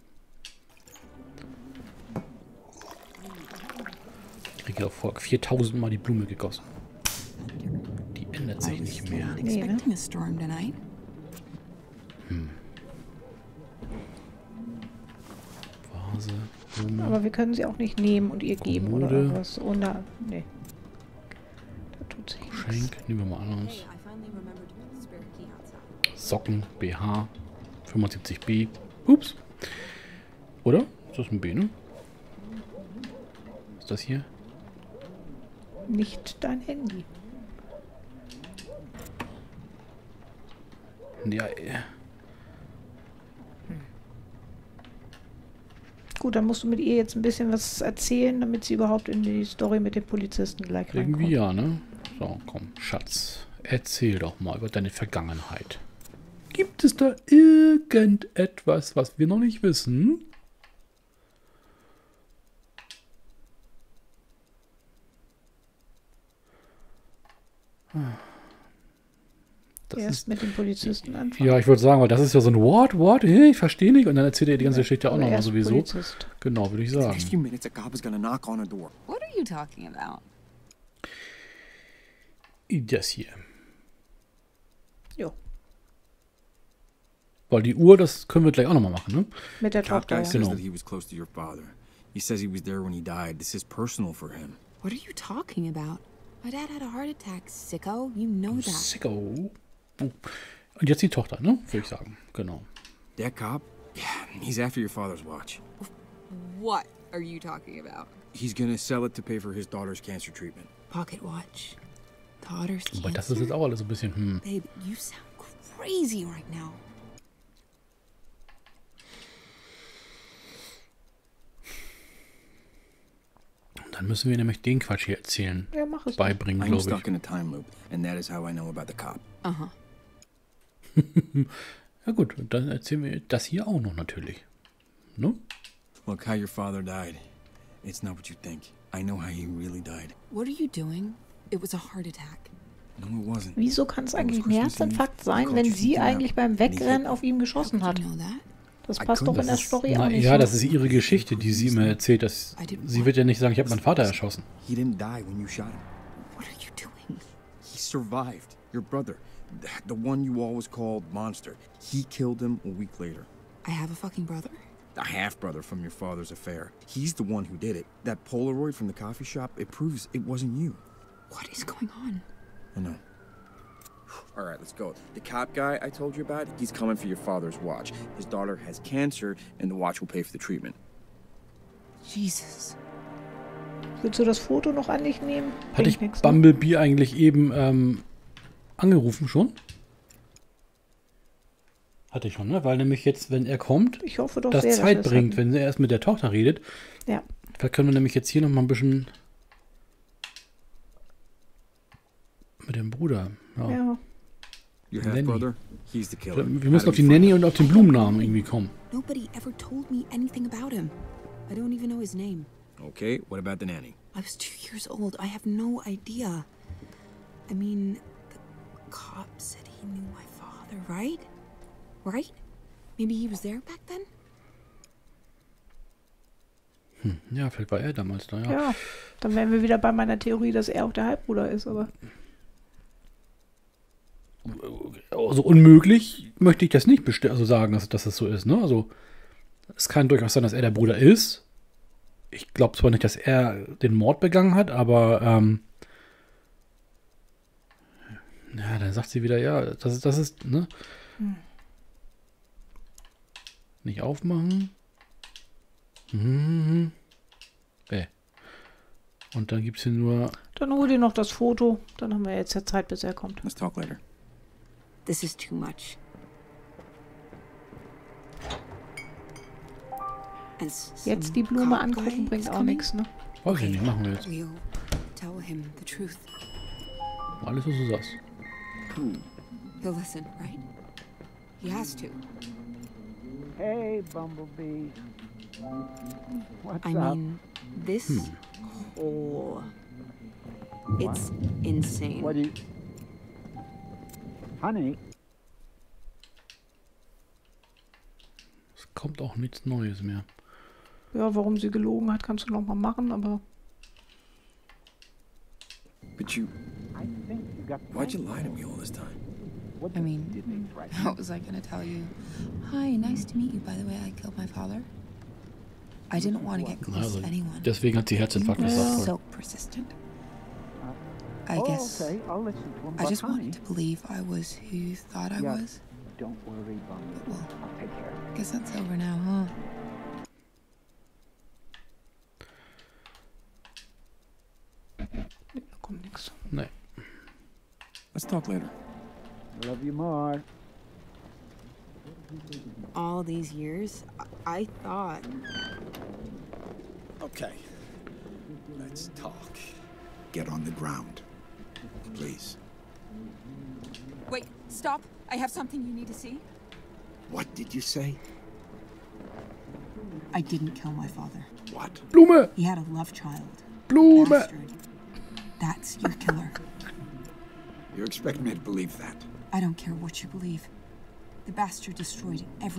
Ich kriege auf viertausend Mal die Blume gegossen. Die ändert sich nicht mehr. Nee, ne? Hm. Vase, Blume. Aber wir können sie auch nicht nehmen und ihr geben oder Kommode. irgendwas. Oh, na, nee. Da tut sich nichts. Schenk, nehmen wir mal anders. Socken, B H, fünfundsiebzig B. Ups. Oder? Ist das ein B, ne? Was ist das hier? Nicht dein Handy. Ja, äh. Gut, dann musst du mit ihr jetzt ein bisschen was erzählen, damit sie überhaupt in die Story mit dem Polizisten gleich reinkommt. Irgendwie ja, ne? So, komm, Schatz. Erzähl doch mal über deine Vergangenheit. Gibt es da irgendetwas, was wir noch nicht wissen? Das Erst ist, mit dem Polizisten anfangen. ja, ich würde sagen, weil das ist ja so ein What, what, hey, ich verstehe nicht. Und dann erzählt er die ganze Ja, Geschichte auch aber nochmal erst sowieso. Polizist. Genau, würde ich The sagen. next few minutes, a cop is gonna knock on a door. What are you talking about? Das hier. Jo, Weil die Uhr, das können wir gleich auch nochmal machen, ne? mit der Cop Tochter. guy Ja. says Genau. that he was close to your father. He says he was there when he died. This is personal for him. What are you talking about? My dad had a heart attack, sicko. You know that. Sicko. Oh. Und jetzt die Tochter, ne? Würde ich sagen. Genau. That cop? Yeah, he's after your father's watch. What are you talking about? He's gonna sell it to pay for his daughter's cancer treatment. Pocket watch. Daughter's Aber das ist cancer? jetzt auch alles so ein bisschen, hm. Babe, you sound crazy right now. Dann müssen wir nämlich den Quatsch hier erzählen. Ja, mach es. Beibringen, I'm glaube stuck ich. in a time loop, and that is how I know about the cop. Uh-huh. Ja gut, dann erzählen wir das hier auch noch natürlich. Ne? Look, how your father died. It's not what you think. I know how he really died. What are you doing? It was a heart attack. No, it wasn't. Wieso kann es It was eigentlich ein Christmas Herzinfarkt Eve. sein, Called wenn you sie something eigentlich out. beim And he hit Wegrennen me. auf ihm geschossen How hat? did you know that? Das I passt doch couldn't- in der das ist- Story Na, auch nicht. ja, so. das ist ihre Geschichte, die sie immer erzählt. Dass sie wird ja nicht sagen, ich habe meinen Vater erschossen. He didn't die when you shot him. What are you doing? He survived. Your brother, th- the one you always called Monster. He killed him a week later. I have a fucking brother? A half-brother from your father's affair. He's the one who did it. That Polaroid from the coffee shop, it proves it wasn't you. What is going on? I know. All right, let's go. The cop guy I told you about, he's coming for your father's watch. His daughter has cancer, and the watch will pay for the treatment. Jesus. Willst du das Foto noch an dich nehmen? Hatte Bringt ich nix, ne? Bumblebee eigentlich eben ähm, angerufen schon? Hatte ich schon, ne? Weil nämlich jetzt, wenn er kommt, Ich hoffe doch das sehr, dass Zeit wir es bringt, hatten. wenn er erst mit der Tochter redet. Ja. Vielleicht können wir nämlich jetzt hier noch mal ein bisschen mit dem Bruder. Ja. Ja. Your Nanny. half-brother, he's the killer. Wir müssen auf die Nanny und auf den Blumennamen irgendwie kommen. Nobody ever told me anything about him. I don't even know his name. Okay, what about the nanny? I was two years old. I have no idea. I mean, the cop said he knew my father, right? Right? Maybe he was there back then? Hm. Ja, vielleicht war er damals da, ja. Ja. Dann wären wir wieder bei meiner Theorie, dass er auch der Halbbruder ist, aber Also unmöglich möchte ich das nicht besti- also sagen, dass, dass das so ist. Ne? Also es kann durchaus sein, dass er der Bruder ist. Ich glaube zwar nicht, dass er den Mord begangen hat, aber ähm, ja, dann sagt sie wieder, ja, das ist, das ist, ne? Hm. Nicht aufmachen. Mhm. Äh. Und dann gibt es hier nur. dann hol dir noch das Foto. Dann haben wir jetzt ja Zeit, bis er kommt. Let's talk later. This is too much. And s- Jetzt some die Blume cop angucken guy bringt is auch coming? nichts, ne? Weiß ich nicht, machen wir jetzt. We'll tell him the truth. Alles, was du sagst. He'll listen, right? He has to. Hey, Bumblebee. What's I up? mean, this whole... It's insane. What do you... Honey? kommt auch nichts Neues mehr. Ja, warum sie gelogen hat, kannst du noch mal machen, aber... But you... Why'd you lie to me all this time? I mean, how was I gonna tell you? Hi, nice to meet you. By the way, I killed my father. I didn't want to get close Also, to anyone. deswegen hat sie Herzinfarkt gesagt. So persistent. I guess I just wanted to believe I was who you thought I was. Don't worry, Bonnie. But well, I'll take care of it. guess that's over now, huh? Da kommt nichts. Nee. Let's talk later. Love you more. All these years, I, I thought. Okay. Let's talk. Get on the ground. Please. Wait, stop. I have something you need to see. What did you say? I didn't kill my father. What? Blume! He had a love child. Blume! Bastard. That's your killer. You expect me to believe that? I don't care what you believe. The bastard destroyed every...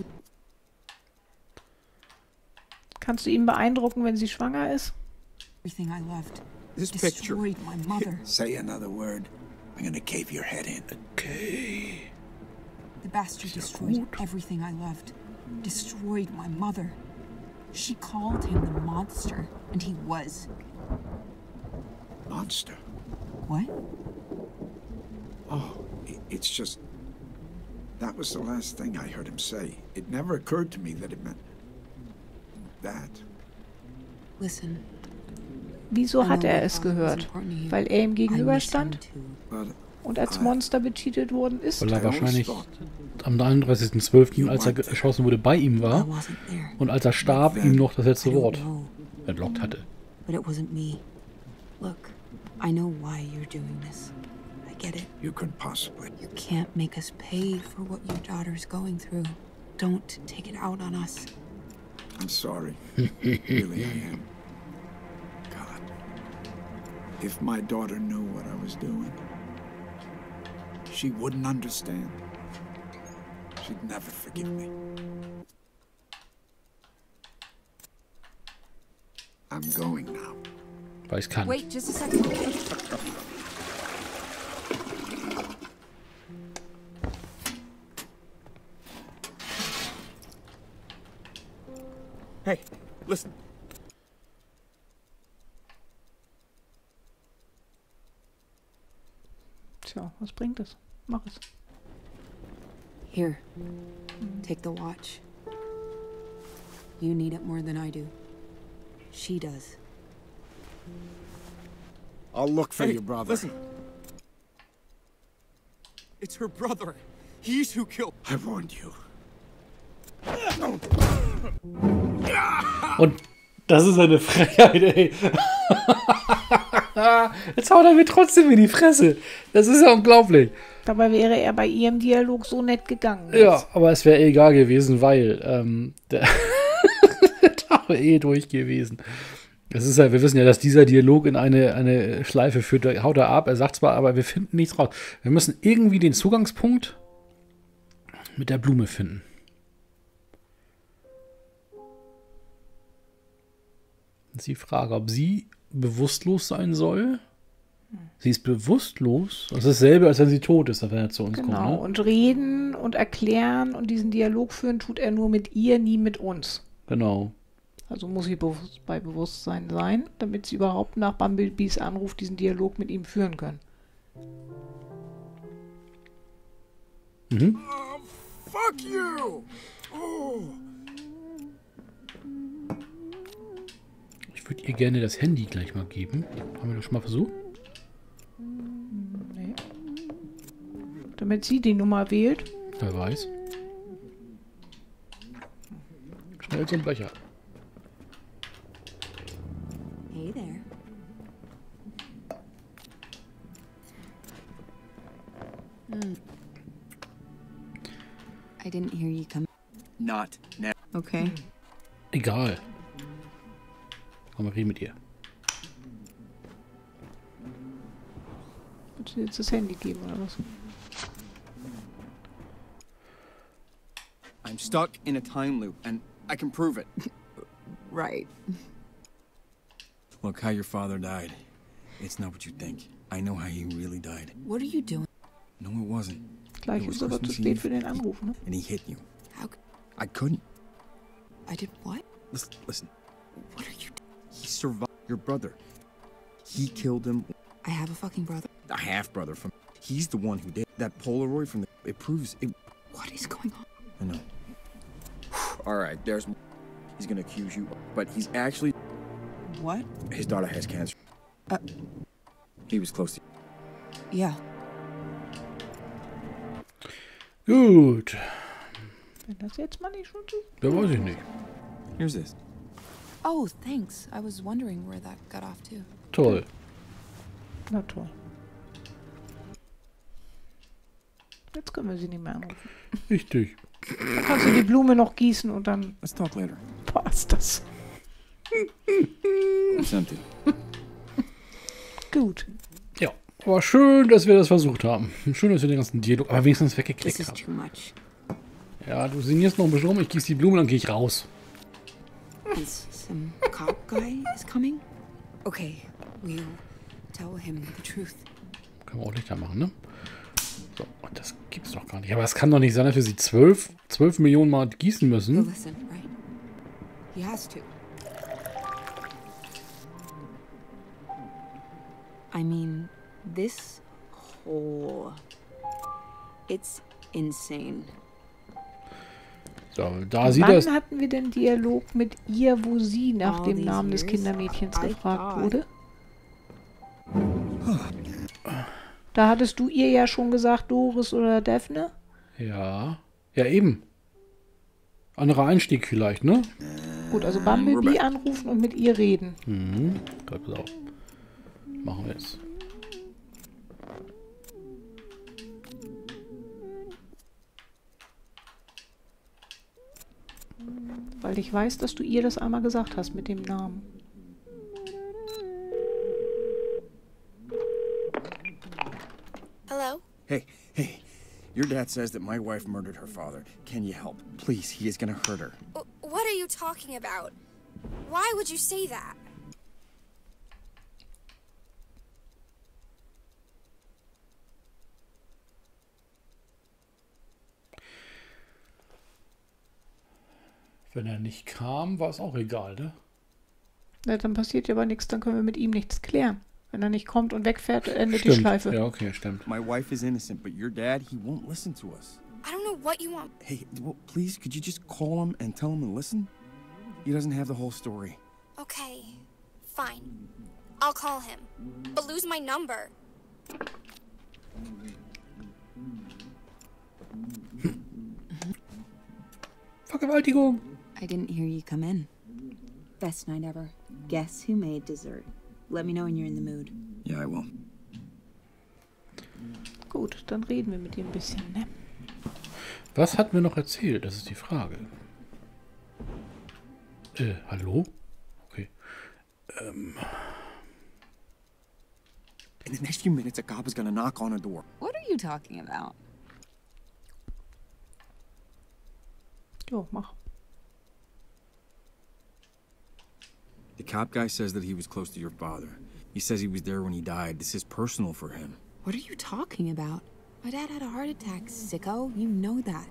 Kannst du ihn beeindrucken, wenn sie schwanger ist? everything I loved. This picture. Destroyed my mother. Say another word. I'm gonna cave your head in. Okay. The bastard destroyed everything I loved. Destroyed my mother. She called him the monster, and he was. Monster? What? Oh, i- it's just... That was the last thing I heard him say. It never occurred to me that it meant... that. Listen. Wieso hat er es gehört? Weil er ihm gegenüberstand But und als Monster betitelt worden ist? Weil er wahrscheinlich am einunddreißigsten zwölften, als er erschossen wurde, bei ihm war und als er starb, ihm noch das letzte Wort entlockt hatte. But it wasn't me. Look, I know why you're doing this. I get it. You couldn't possibly. You can't make us pay for what your daughter's going through. Don't take it out on us. I'm sorry. Really, I am. God. If my daughter knew what I was doing, she wouldn't understand. She'd never forgive me. I'm going now. Weil ich kann. Wait, just a second. Hey, listen. Tja, was bringt es? Mach es. Here, take the watch. You need it more than I do. She does. I'll look for Hey, your brother. listen. It's her brother. He's who killed. I warned you. Und das ist eine Frechheit, ey. Jetzt haut er mir trotzdem in die Fresse. Das ist ja unglaublich. Dabei wäre er bei ihrem Dialog so nett gegangen. Ja, aber es wäre egal gewesen, weil ähm, der, der Tag wäre eh durch gewesen. Das ist ja, wir wissen ja, dass dieser Dialog in eine, eine Schleife führt. Da haut er ab, er sagt zwar, aber wir finden nichts raus. Wir müssen irgendwie den Zugangspunkt mit der Blume finden. Das ist die Frage, ob sie bewusstlos sein soll. Sie ist bewusstlos. Das ist dasselbe, als wenn sie tot ist, wenn er zu uns Genau, kommt. Ne? und reden und erklären und diesen Dialog führen tut er nur mit ihr, nie mit uns. Genau. Also muss sie bewusst, bei Bewusstsein sein, damit sie überhaupt nach Bumblebees Anruf diesen Dialog mit ihm führen können. Mhm. Oh, fuck you! Oh. Ich würde ihr gerne das Handy gleich mal geben. Haben wir das schon mal versucht? Nee. Damit sie die Nummer wählt. Wer weiß. Schnell zum Becher. Hey there. Hmm. I didn't hear you come. Not now. Okay. Egal. Komm, wir reden mit ihr. Willst du jetzt das Handy geben oder was? I'm stuck in a time loop, and I can prove it. Right. Look, how your father died. It's not what you think. I know how he really died. What are you doing? No, it wasn't. Gleich It was ist aber zu Christmas spät Eve, für den Anruf, ne? and he hit you. How? I couldn't. I did what? Listen, listen. What are you? He survived. Your brother. He killed him. I have a fucking brother. A half brother from. He's the one who did that Polaroid from the. It proves it. What is going on? I know. All right, there's. He's gonna accuse you, but he's actually. What? His daughter has cancer. Uh. He was close to. Yeah. Gut. Wenn das jetzt mal nicht schon zu. Ja, weiß ich nicht. Here's this. Oh, thanks. I was wondering where that got off to. Toll. Na toll. Jetzt können wir sie nicht mehr anrufen. Richtig. Dann kannst du die Blume noch gießen und dann Let's talk later. passt das. It's empty. Gut. Ja. Aber schön, dass wir das versucht haben. Schön, dass wir den ganzen Dialog, aber wenigstens This weggekriegt is haben. too much. Ja, du signierst noch ein bisschen rum, ich gieße die Blumen, dann gehe ich raus. Is some cop guy is coming? Okay, we'll tell him the truth. Können wir auch Lichter machen, ne? So, und das gibt's doch gar nicht. Aber es kann doch nicht sein, dass wir sie zwölf, zwölf Millionen Mal gießen He'll müssen. listen, right? He has to. I mean, this whole... It's insane. So, da sieht Wann das. hatten wir den Dialog mit ihr, wo sie nach All dem these Namen des years, Kindermädchens I gefragt thought- wurde? Da hattest du ihr ja schon gesagt, Doris oder Daphne? Ja. Ja, eben. Anderer Einstieg vielleicht, ne? Gut, also Bumblebee anrufen und mit ihr reden. Mhm. Gott, pass auf. Machen wir jetzt. Weil ich weiß, dass du ihr das einmal gesagt hast mit dem Namen. Hello? Hey, hey. Your dad says that my wife murdered her father. Can you help? Please, he is gonna hurt her. W- what are you talking about? Why would you say that? Wenn er nicht kam, war es auch egal, ne? Ja, dann passiert ja aber nichts, dann können wir mit ihm nichts klären. Wenn er nicht kommt und wegfährt, endet die Stimmt. Schleife. Ja, okay, stimmt. My wife is innocent, but your dad, he won't listen to us. I don't know what you want. Hey, well, please, could you just call him and tell him to listen? He doesn't have the whole story. Okay, fine. I'll call him. But lose my number. Vergewaltigung. I didn't hear you come in. Best night ever. Guess who made dessert? Let me know when you're in the mood. Yeah, I will. Gut, dann reden wir mit ihm ein bisschen, ne? Was hatten wir noch erzählt? Das ist die Frage. Äh, hallo? Okay. Ähm. In the next few minutes, a cop is gonna knock on a door. What are you talking about? Jo, mach. The cop guy says that he was close to your father. He says he was there when he died. This is personal for him. What are you talking about? My dad had a heart attack, sicko. You know that.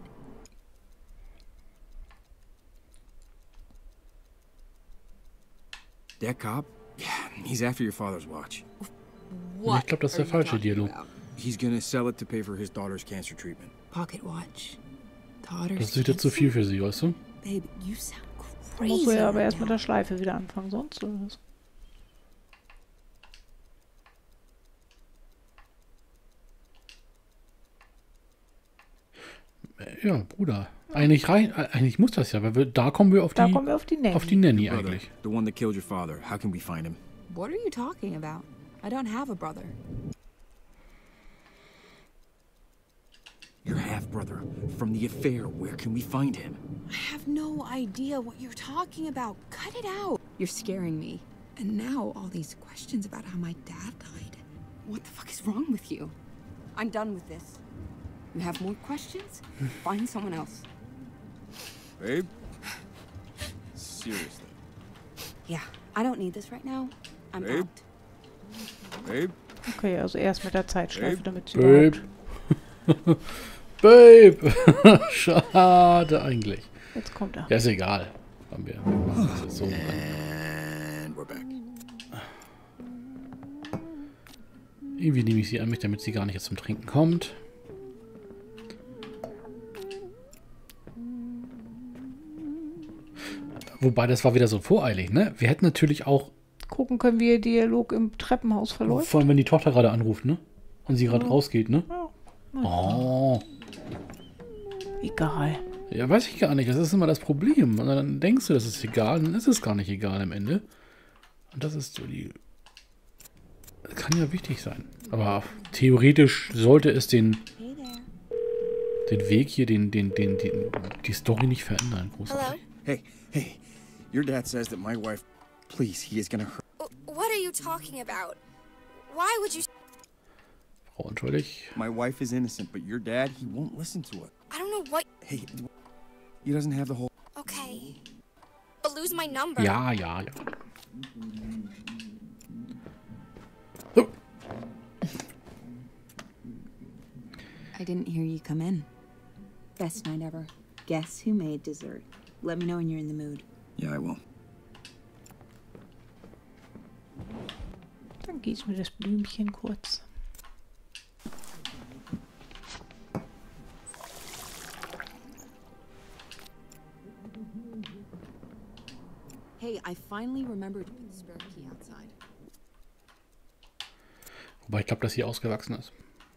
That cop? Yeah, he's after your father's watch. What Ich glaube, das ist are der you falsche talking Dialog. about? He's gonna sell it to pay for his daughter's cancer treatment. Pocket watch. Daughter's Das ist wieder zu viel für sie, weißt du? Babe, you sound Dann crazy. musst du ja aber right erst mit now. der Schleife wieder anfangen, sonst oder was? Ja, Bruder. Eigentlich rein, eigentlich muss das ja, weil wir, da kommen wir auf Da die, kommen wir auf die Nanny. auf die Nanny Your brother, eigentlich. the one that killed your father. How can we find him? What are you talking about? I don't have a brother. Your half brother from the affair. Where can we find him? I have no idea what you're talking about. Cut it out. You're scaring me. And now all these questions about how my dad died. What the fuck is wrong with you? I'm done with this. You have more questions? Find someone else. Babe? Seriously. Yeah, I don't need this right now. I'm Babe? out. Babe? Okay, also erst mit der Zeitschleife, Babe? damit sie Babe. überhaupt... Babe! Schade eigentlich. Jetzt kommt er. Ja, ist egal. Haben wir. wir machen das jetzt so. And we're back. Irgendwie nehme ich sie an mich, damit sie gar nicht jetzt zum Trinken kommt. Wobei, das war wieder so voreilig, ne? Wir hätten natürlich auch... Gucken können, wie ihr Dialog im Treppenhaus verläuft. Vor allem, wenn die Tochter gerade anruft, ne? Und sie gerade Ja. rausgeht, ne? Ja. Oh. Egal. Ja, weiß ich gar nicht. Das ist immer das Problem. Und dann denkst du, das ist egal, dann ist es gar nicht egal am Ende. Und das ist so die... Das kann ja wichtig sein. Aber theoretisch sollte es den... den Weg hier, den, den, den, den, die Story nicht verändern. Großartig. Hey, hey. Your dad says that my wife... Please, he is gonna hurt... What are you talking about? Why would you... Frau unschuldig. My wife is innocent, but your dad, he won't listen to it. I don't know what... Hey, he doesn't have the whole... Okay. But lose my number. Ja, ja, ja. I didn't hear you come in. Best night ever. Guess who made dessert? Let me know when you're in the mood. Yeah, I will. Dann gieß mir das Blümchen kurz. Hey, I finally remembered to put the spare key outside. Wobei ich glaube, dass sie ausgewachsen ist.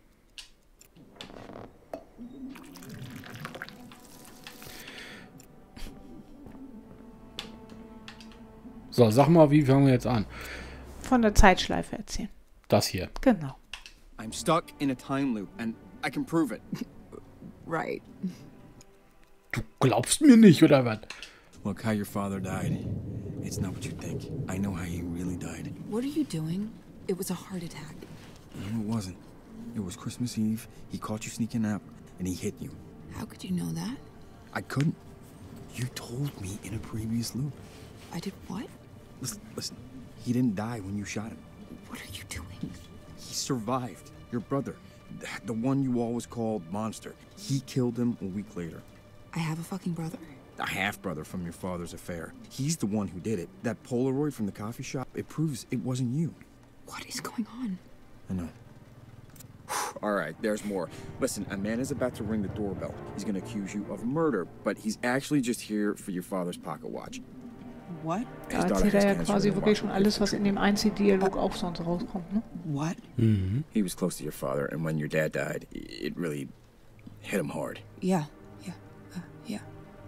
So, sag mal, wie fangen wir jetzt an? Von der Zeitschleife erzählen. Das hier. Genau. I'm stuck in a time loop, and I can prove it. Right. Du glaubst mir nicht, oder was? Look, how your father died. It's not what you think. I know how he really died. What are you doing? It was a heart attack. No, it wasn't. It was Christmas Eve. He caught you sneaking out, and he hit you. How could you know that? I couldn't. You told me in a previous loop. I did what? Listen, listen. He didn't die when you shot him. What are you doing? He survived. Your brother, th- the one you always called Monster. He killed him a week later. I have a fucking brother? A half-brother from your father's affair. He's the one who did it. That Polaroid from the coffee shop, it proves it wasn't you. What is going on? I know. All right, there's more. Listen, a man is about to ring the doorbell. He's going to accuse you of murder, but he's actually just here for your father's pocket watch. What? Da erzählt er ja quasi wirklich schon alles, was in dem Einzeldialog auch sonst rauskommt, ne? What? Mhm. He was close to your father, and when your dad died, it really hit him hard. Yeah, yeah, uh, yeah.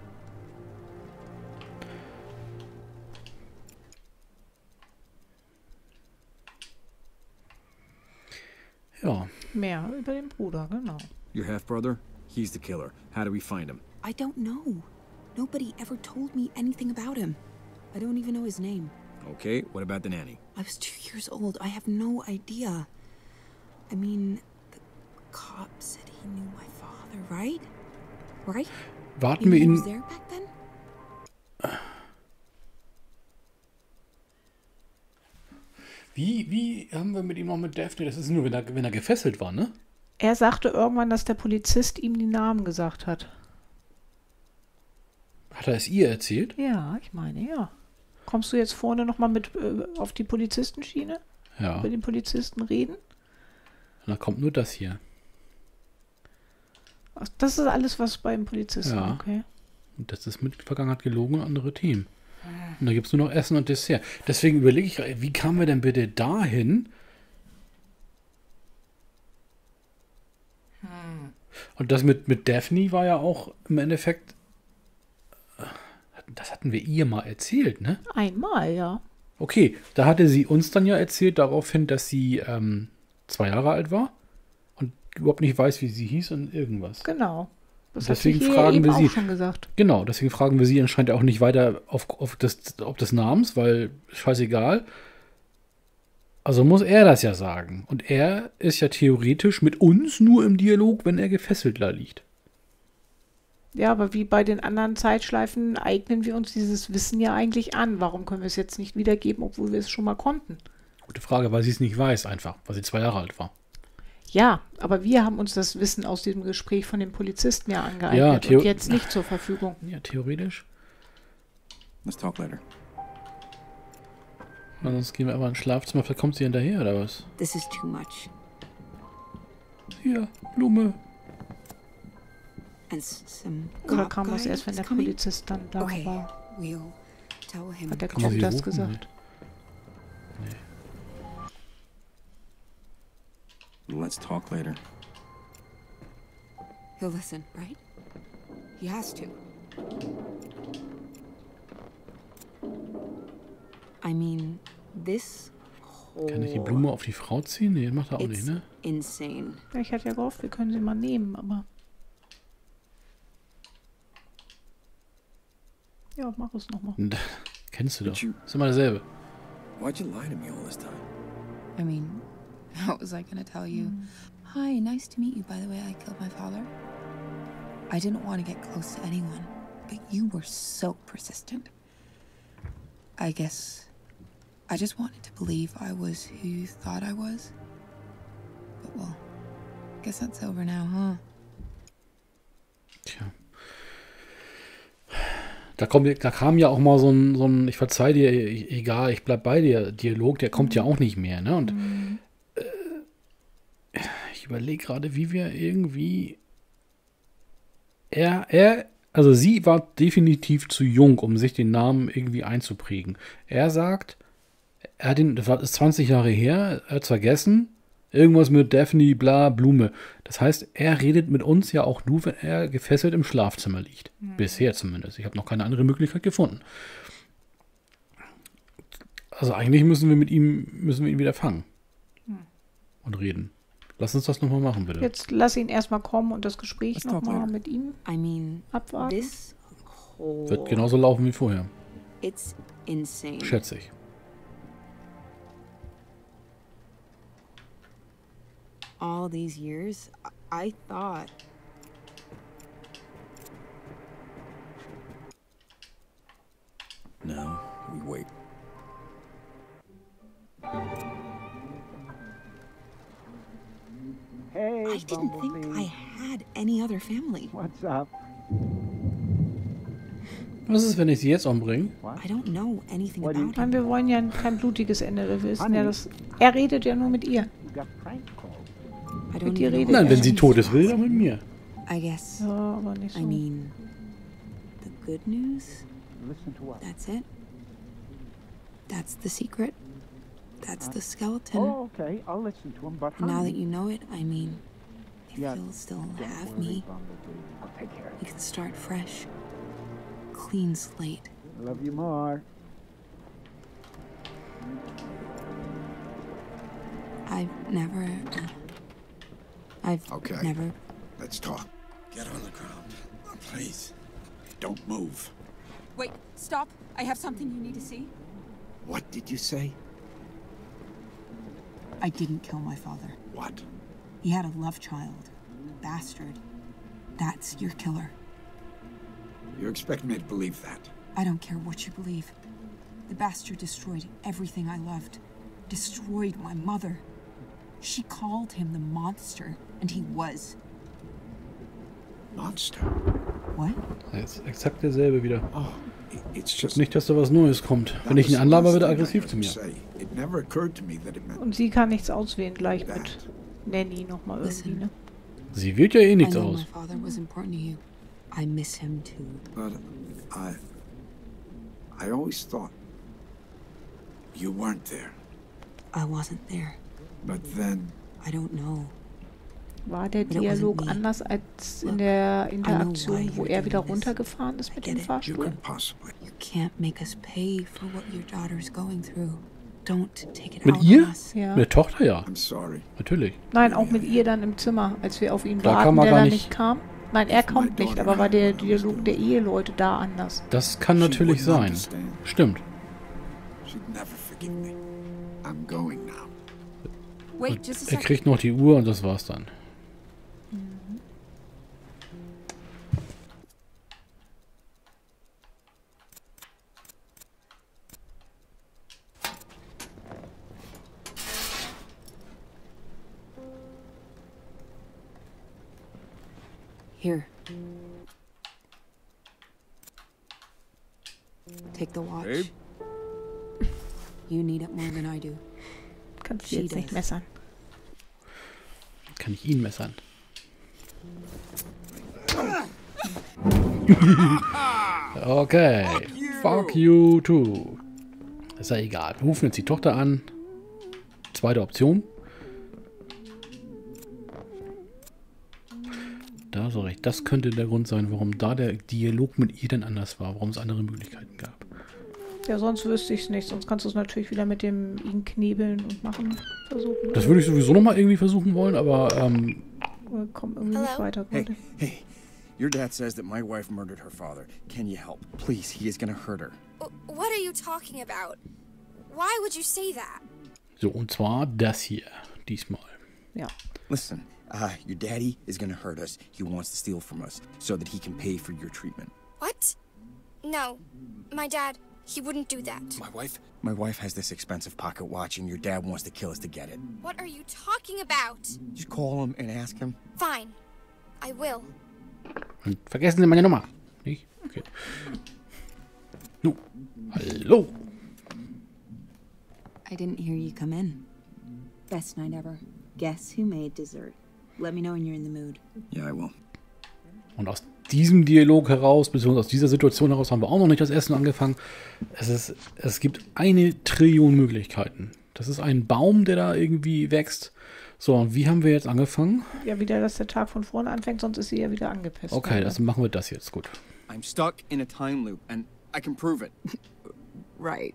Ja. Mehr über den Bruder, genau. Your half-brother? He's the killer. How do we find him? I don't know. Nobody ever told me anything about him. I don't even know his name. Okay, what about the nanny? I was two years old. I have no idea. I mean, the cop said he knew my father, right? Right? Warten Maybe wir he ihn... was there back then? Wie, wie haben wir mit ihm noch mit Daphne? Das ist nur, wenn er, wenn er gefesselt war, ne? Er sagte irgendwann, dass der Polizist ihm die Namen gesagt hat. Hat er es ihr erzählt? Ja, ich meine, ja. Kommst du jetzt vorne nochmal mit äh, auf die Polizistenschiene? Ja. Über den Polizisten reden? Und dann kommt nur das hier. Ach, das ist alles, was beim Polizisten, Ja. okay. Und das ist mit Vergangenheit gelogen und andere Themen. Und da gibt es nur noch Essen und Dessert. Deswegen überlege ich, wie kamen wir denn bitte dahin? Hm. Und das mit, mit Daphne war ja auch im Endeffekt, das hatten wir ihr mal erzählt, ne? Einmal, ja. Okay, da hatte sie uns dann ja erzählt daraufhin, dass sie ähm, zwei Jahre alt war und überhaupt nicht weiß, wie sie hieß und irgendwas. Genau. Das deswegen hat sie fragen eben wir sie. auch schon gesagt. Genau, deswegen fragen wir sie anscheinend auch nicht weiter auf, auf das, ob des Namens, weil scheißegal. Also muss er das ja sagen. Und er ist ja theoretisch mit uns nur im Dialog, wenn er gefesselt da liegt. Ja, aber wie bei den anderen Zeitschleifen eignen wir uns dieses Wissen ja eigentlich an. Warum können wir es jetzt nicht wiedergeben, obwohl wir es schon mal konnten? Gute Frage, weil sie es nicht weiß einfach, weil sie zwei Jahre alt war. Ja, aber wir haben uns das Wissen aus dem Gespräch von dem Polizisten ja angeeignet Ja, Theo- und jetzt nicht zur Verfügung. Ja, theoretisch. Let's talk later. Sonst gehen wir aber ins Schlafzimmer, vielleicht kommt sie hinterher, oder was? This is too much. Hier, Blume. And s- some Oder cop kam das guy erst, wenn is der coming? Polizist dann da Okay, war? we'll tell him. Hat der Kann man Cop sie das rufen? gesagt? Let's talk later. He'll listen, right? He has to. I mean, this Kann ich die whole... Blume auf die Frau ziehen? Nee, macht er auch nicht, It's ne? insane. Ja, ich hatte ja gehofft, wir können sie mal nehmen, aber... Ja, mach es nochmal. Kennst du doch. But you- Ist immer dasselbe. Why'd you lie to me all this time? I mean, how was I gonna tell you? Hi, nice to meet you. By the way, I killed my father. I didn't want to get close to anyone, but you were so persistent. I guess I just wanted to believe I was who you thought I was. But well, guess that's over now, huh? Tja. Da, kommt, da kam ja auch mal so ein, so ein ich verzeih dir, egal, ich bleib bei dir, Dialog, der kommt ja auch nicht mehr, ne? Und Mhm. äh, ich überlege gerade, wie wir irgendwie er, er, also sie war definitiv zu jung, um sich den Namen irgendwie einzuprägen. Er sagt, er hat den, das war- ist zwanzig Jahre her, er hat vergessen, irgendwas mit Daphne, bla, Blume. Das heißt, er redet mit uns ja auch nur, wenn er gefesselt im Schlafzimmer liegt. Bisher zumindest. Ich habe noch keine andere Möglichkeit gefunden. Also eigentlich müssen wir mit ihm, müssen wir ihn wieder fangen. Und reden. Lass uns das nochmal machen, bitte. Jetzt lass ihn erstmal kommen und das Gespräch Let's talk nochmal later. mit ihm I mean, abwarten. this whole... Wird genauso laufen wie vorher. It's insane. Schätze ich. All these years, I, I thought... No, we wait. Hey, I didn't think Bumblebee. I had any other family. What's up? Was ist, wenn ich sie jetzt umbringe? I don't know anything What do you- about Nein, him. wir wollen ja kein blutiges Ende. Wir wissen Honey. ja, dass er redet ja nur mit ihr. You got prank called. I don't Mit dir even know redet what Nein, er. wenn that sie means. tot ist, will er mit mir. I guess. Ja, aber nicht so. I mean, the good news, Listen to what? that's it. That's the secret. That's the skeleton. Oh, okay. I'll listen to him, but And now honey, that you know it, I mean, if Yeah, you'll still don't have worry, me, Bumblebee. I'll take care of we can start fresh. Clean slate. you. Love you more. I've never. Uh, I've Okay. never. Let's talk. Get on the ground. Please. Don't move. Wait, stop. I have something you need to see. What did you say? I didn't kill my father. What? He had a love child. Bastard. That's your killer. You expect me to believe that? I don't care what you believe. The bastard destroyed everything I loved. Destroyed my mother. She called him the monster, and he was. Monster? What? Jetzt exakt derselbe wieder. Oh, i- it's Ich just... nicht, dass da was Neues kommt. Wenn ich ihn anlaber, wird er aggressiv zu mir. Say. It never occurred to me that it meant Und sie kann nichts auswählen, gleich mit that. Nanny nochmal irgendwie, Listen. ne? Sie wählt ja eh I nichts know my aus. father was important to you. I miss him too. But I... I always thought you weren't there. I wasn't there. But then... I don't know. War der But it wasn't Dialog me. anders als in Look, der I know Interaktion, why wo you're er wieder doing this. runtergefahren ist mit I dem get it. You Fahrstuhl? could possibly... You can't make us pay for what your daughter's going through. Don't take it Mit out ihr? on us. Ja. Mit der Tochter ja. I'm sorry. Natürlich. Nein, auch mit ihr dann im Zimmer, als wir auf ihn Da warten, kam er der gar dann nicht. nicht kam. Nein, er kommt nicht, aber war der Dialog der Eheleute da anders. Das kann She natürlich wouldn't sein. understand. Stimmt. She'd never forgive me. I'm going now. Wait, just a Er second. kriegt noch die Uhr und das war's dann. Here. Take the watch. Babe? You need it more than I do. Kannst du jetzt nicht messern. Kann ich ihn messern? Okay. Fuck you too. Ist ja egal. Wir rufen jetzt die Tochter an. Zweite Option. Da so recht. Das könnte der Grund sein, warum da der Dialog mit ihr denn anders war. Warum es andere Möglichkeiten gab. Ja, sonst wüsste ich es nicht. Sonst kannst du es natürlich wieder mit dem ihn knebeln und machen versuchen. Das würde ich sowieso nochmal irgendwie versuchen wollen, aber ähm... Wir kommen irgendwie nicht weiter. Hey, hey. Your dad says that my wife murdered her father. Can you help? Please, he is gonna hurt her. What are you talking about? Why would you say that? So, und zwar das hier. Diesmal. Ja. Listen, uh, your daddy is gonna hurt us. He wants to steal from us so that he can pay for your treatment. What? No. My dad, he wouldn't do that. My wife? My wife has this expensive pocket watch and your dad wants to kill us to get it. What are you talking about? Just call him and ask him. Fine. I will. Und vergessen Sie meine Nummer. Nicht? Okay. Nu. Hallo. I didn't hear you come in. Best night ever. Guess who made dessert? Let me know when you're in the mood. Yeah, I will. Und aus diesem Dialog heraus, beziehungsweise aus dieser Situation heraus, haben wir auch noch nicht das Essen angefangen. Es ist, es gibt eine Trillion Möglichkeiten. Das ist ein Baum, der da irgendwie wächst. So, und wie haben wir jetzt angefangen? Ja, wieder, dass der Tag von vorne anfängt, sonst ist sie ja wieder angepisst. Okay, also machen wir das jetzt. Gut. I'm stuck in a time loop and I can prove it. Right.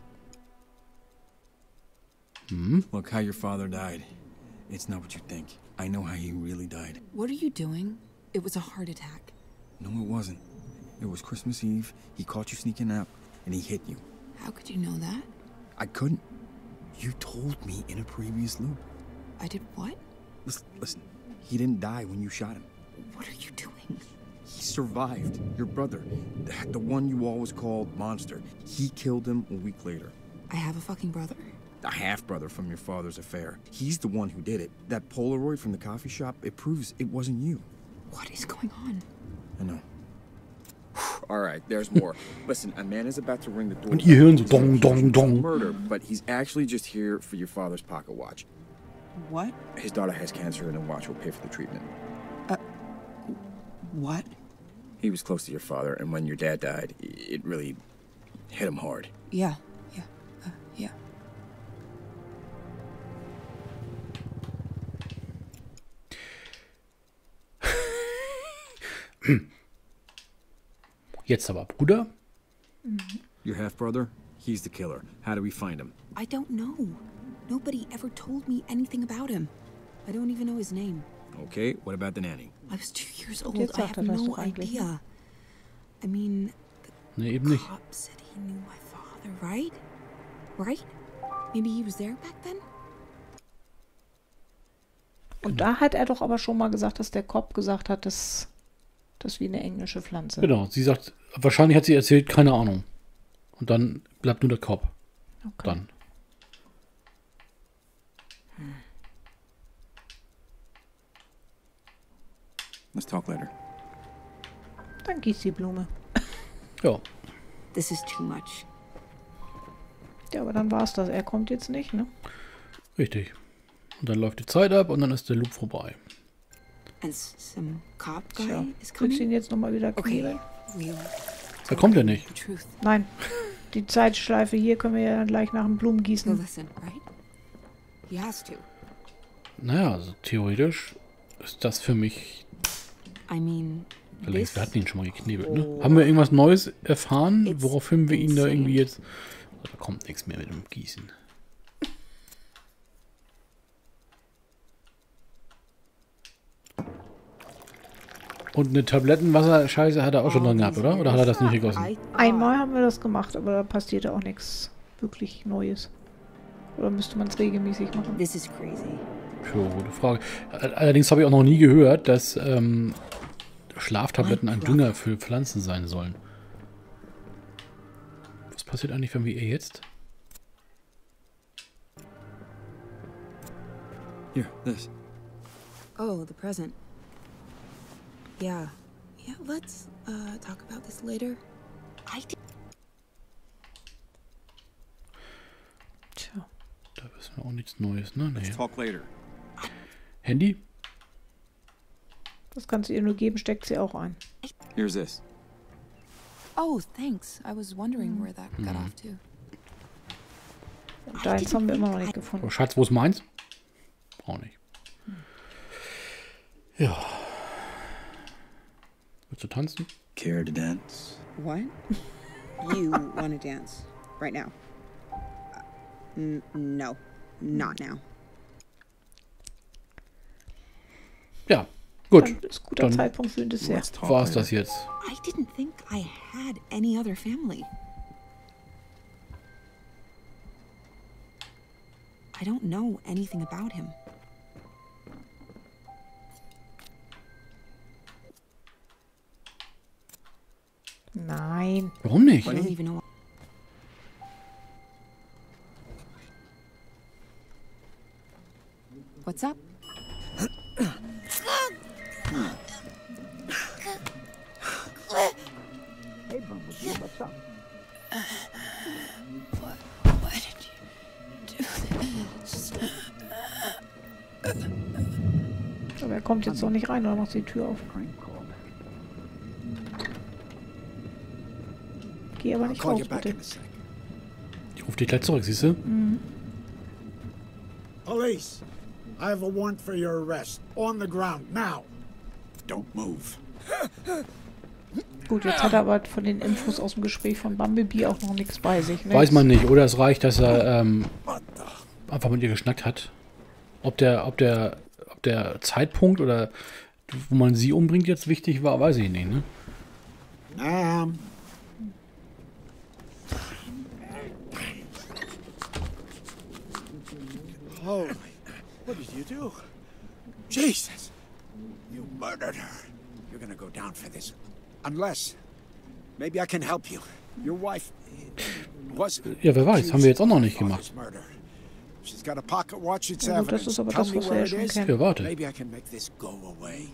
Hmm? Look how your father died. It's not what you think. I know how he really died. What are you doing? It was a heart attack. No, it wasn't. It was Christmas Eve. He caught you sneaking out and he hit you. How could you know that? I couldn't. You told me in a previous loop. I did what? Listen, listen, he didn't die when you shot him. What are you doing? He survived. Your brother, the, the one you always called Monster, he killed him a week later. I have a fucking brother. A half-brother from your father's affair. He's the one who did it. That Polaroid from the coffee shop, it proves it wasn't you. What is going on? I know. All right, there's more. Listen, a man is about to ring the door. Und ihr hören so dong, dong, dong. Murder, but he's actually just here for your father's pocket watch. What? His daughter has cancer and the watch will pay for the treatment. Uh, what? He was close to your father, and when your dad died, it really hit him hard. Yeah, yeah, uh, yeah. Jetzt aber, Bruder. Your half-brother? He's the killer. How do we find him? I don't know. Nobody ever told me anything about him. I don't even know his name. Okay, what about the nanny? I was two years old. Jetzt I sagt have er das no doch eigentlich. idea. I mean, Nee, eben nicht. cop said he knew my father, right? Right? Maybe he was there back then? Und da hat er doch aber schon mal gesagt, dass der Cop gesagt hat, dass das wie eine englische Pflanze. Genau, sie sagt, wahrscheinlich hat sie erzählt, keine Ahnung. Und dann bleibt nur der Kopf. Okay. Dann. Let's talk later. Dann gießt die Blume. Ja. This is too much. Ja, aber dann war es das. Er kommt jetzt nicht, ne? Richtig. Und dann läuft die Zeit ab und dann ist der Loop vorbei. And some cop guy Tja, is willst coming? du ihn jetzt nochmal wieder Okay, knebeln? real. Da kommt er nicht. The truth. Nein. Die Zeitschleife hier können wir ja dann gleich nach dem No, Blumengießen. listen, right? He has to. Naja, also theoretisch ist das für mich. I mean, Allerdings, this wir hatten ihn schon mal geknebelt, ne? Haben wir irgendwas Neues erfahren, woraufhin wir ihn da irgendwie jetzt. Da kommt nichts mehr mit dem Gießen. Und eine Tablettenwasser-Scheiße hat er auch schon dran gehabt, oder? Oder hat er das nicht gegossen? Einmal haben wir das gemacht, aber da passierte auch nichts wirklich Neues. Oder müsste man es regelmäßig machen? This is crazy. Tja, gute Frage. Allerdings habe ich auch noch nie gehört, dass ähm, Schlaftabletten ein Dünger für Pflanzen sein sollen. Was passiert eigentlich, wenn wir ihr jetzt? Here, this. Oh, the present. Yeah. Yeah, let's uh, talk about this later. I did. Tja. Da wissen wir auch nichts Neues, ne? Nee. Let's talk later. Handy? Das kannst du ihr nur geben, steckt sie auch ein. Here's this. Oh, thanks. I was wondering where that got Mhm. off to. Und deins haben wir immer noch nicht gefunden. Oh, Schatz, wo ist meins? Auch nicht. Ja. Willst du tanzen? Care to dance? What? You want to dance right now? Uh, n- no, not now. Ja, gut. Dann ist guter Dann Zeitpunkt für ein Dessert. war es das jetzt. I didn't think I had any other family. I don't know anything about him. Nein. Warum nicht? I don't even know. What's up? Hey, Bumblebee, what's up? Why did you do this? Aber er kommt jetzt doch nicht rein oder macht die Tür auf. Geh aber nicht raus, bitte. Ich rufe dich gleich zurück, siehst du? Mhm. Police, I have a warrant for your arrest. On the ground, now. Don't move. Gut, jetzt hat er aber von den Infos aus dem Gespräch von Bumblebee auch noch nichts bei sich. Ne? Weiß man nicht. Oder es reicht, dass er ähm, einfach mit ihr geschnackt hat. Ob der, ob der, ob der Zeitpunkt oder wo man sie umbringt jetzt wichtig war, weiß ich nicht, ne? Um. Holy, what did you do? Jesus! You murdered her. You're gonna go down for this. Unless, maybe I can help you. Your wife was. Ja, wer weiß, haben wir jetzt auch noch nicht gemacht. She's got a pocket watch. It's Ja, gut, das evidence. ist aber Tell das, me was wir where ja it schon is. kennen. Ja, warte. Maybe I can make this go away.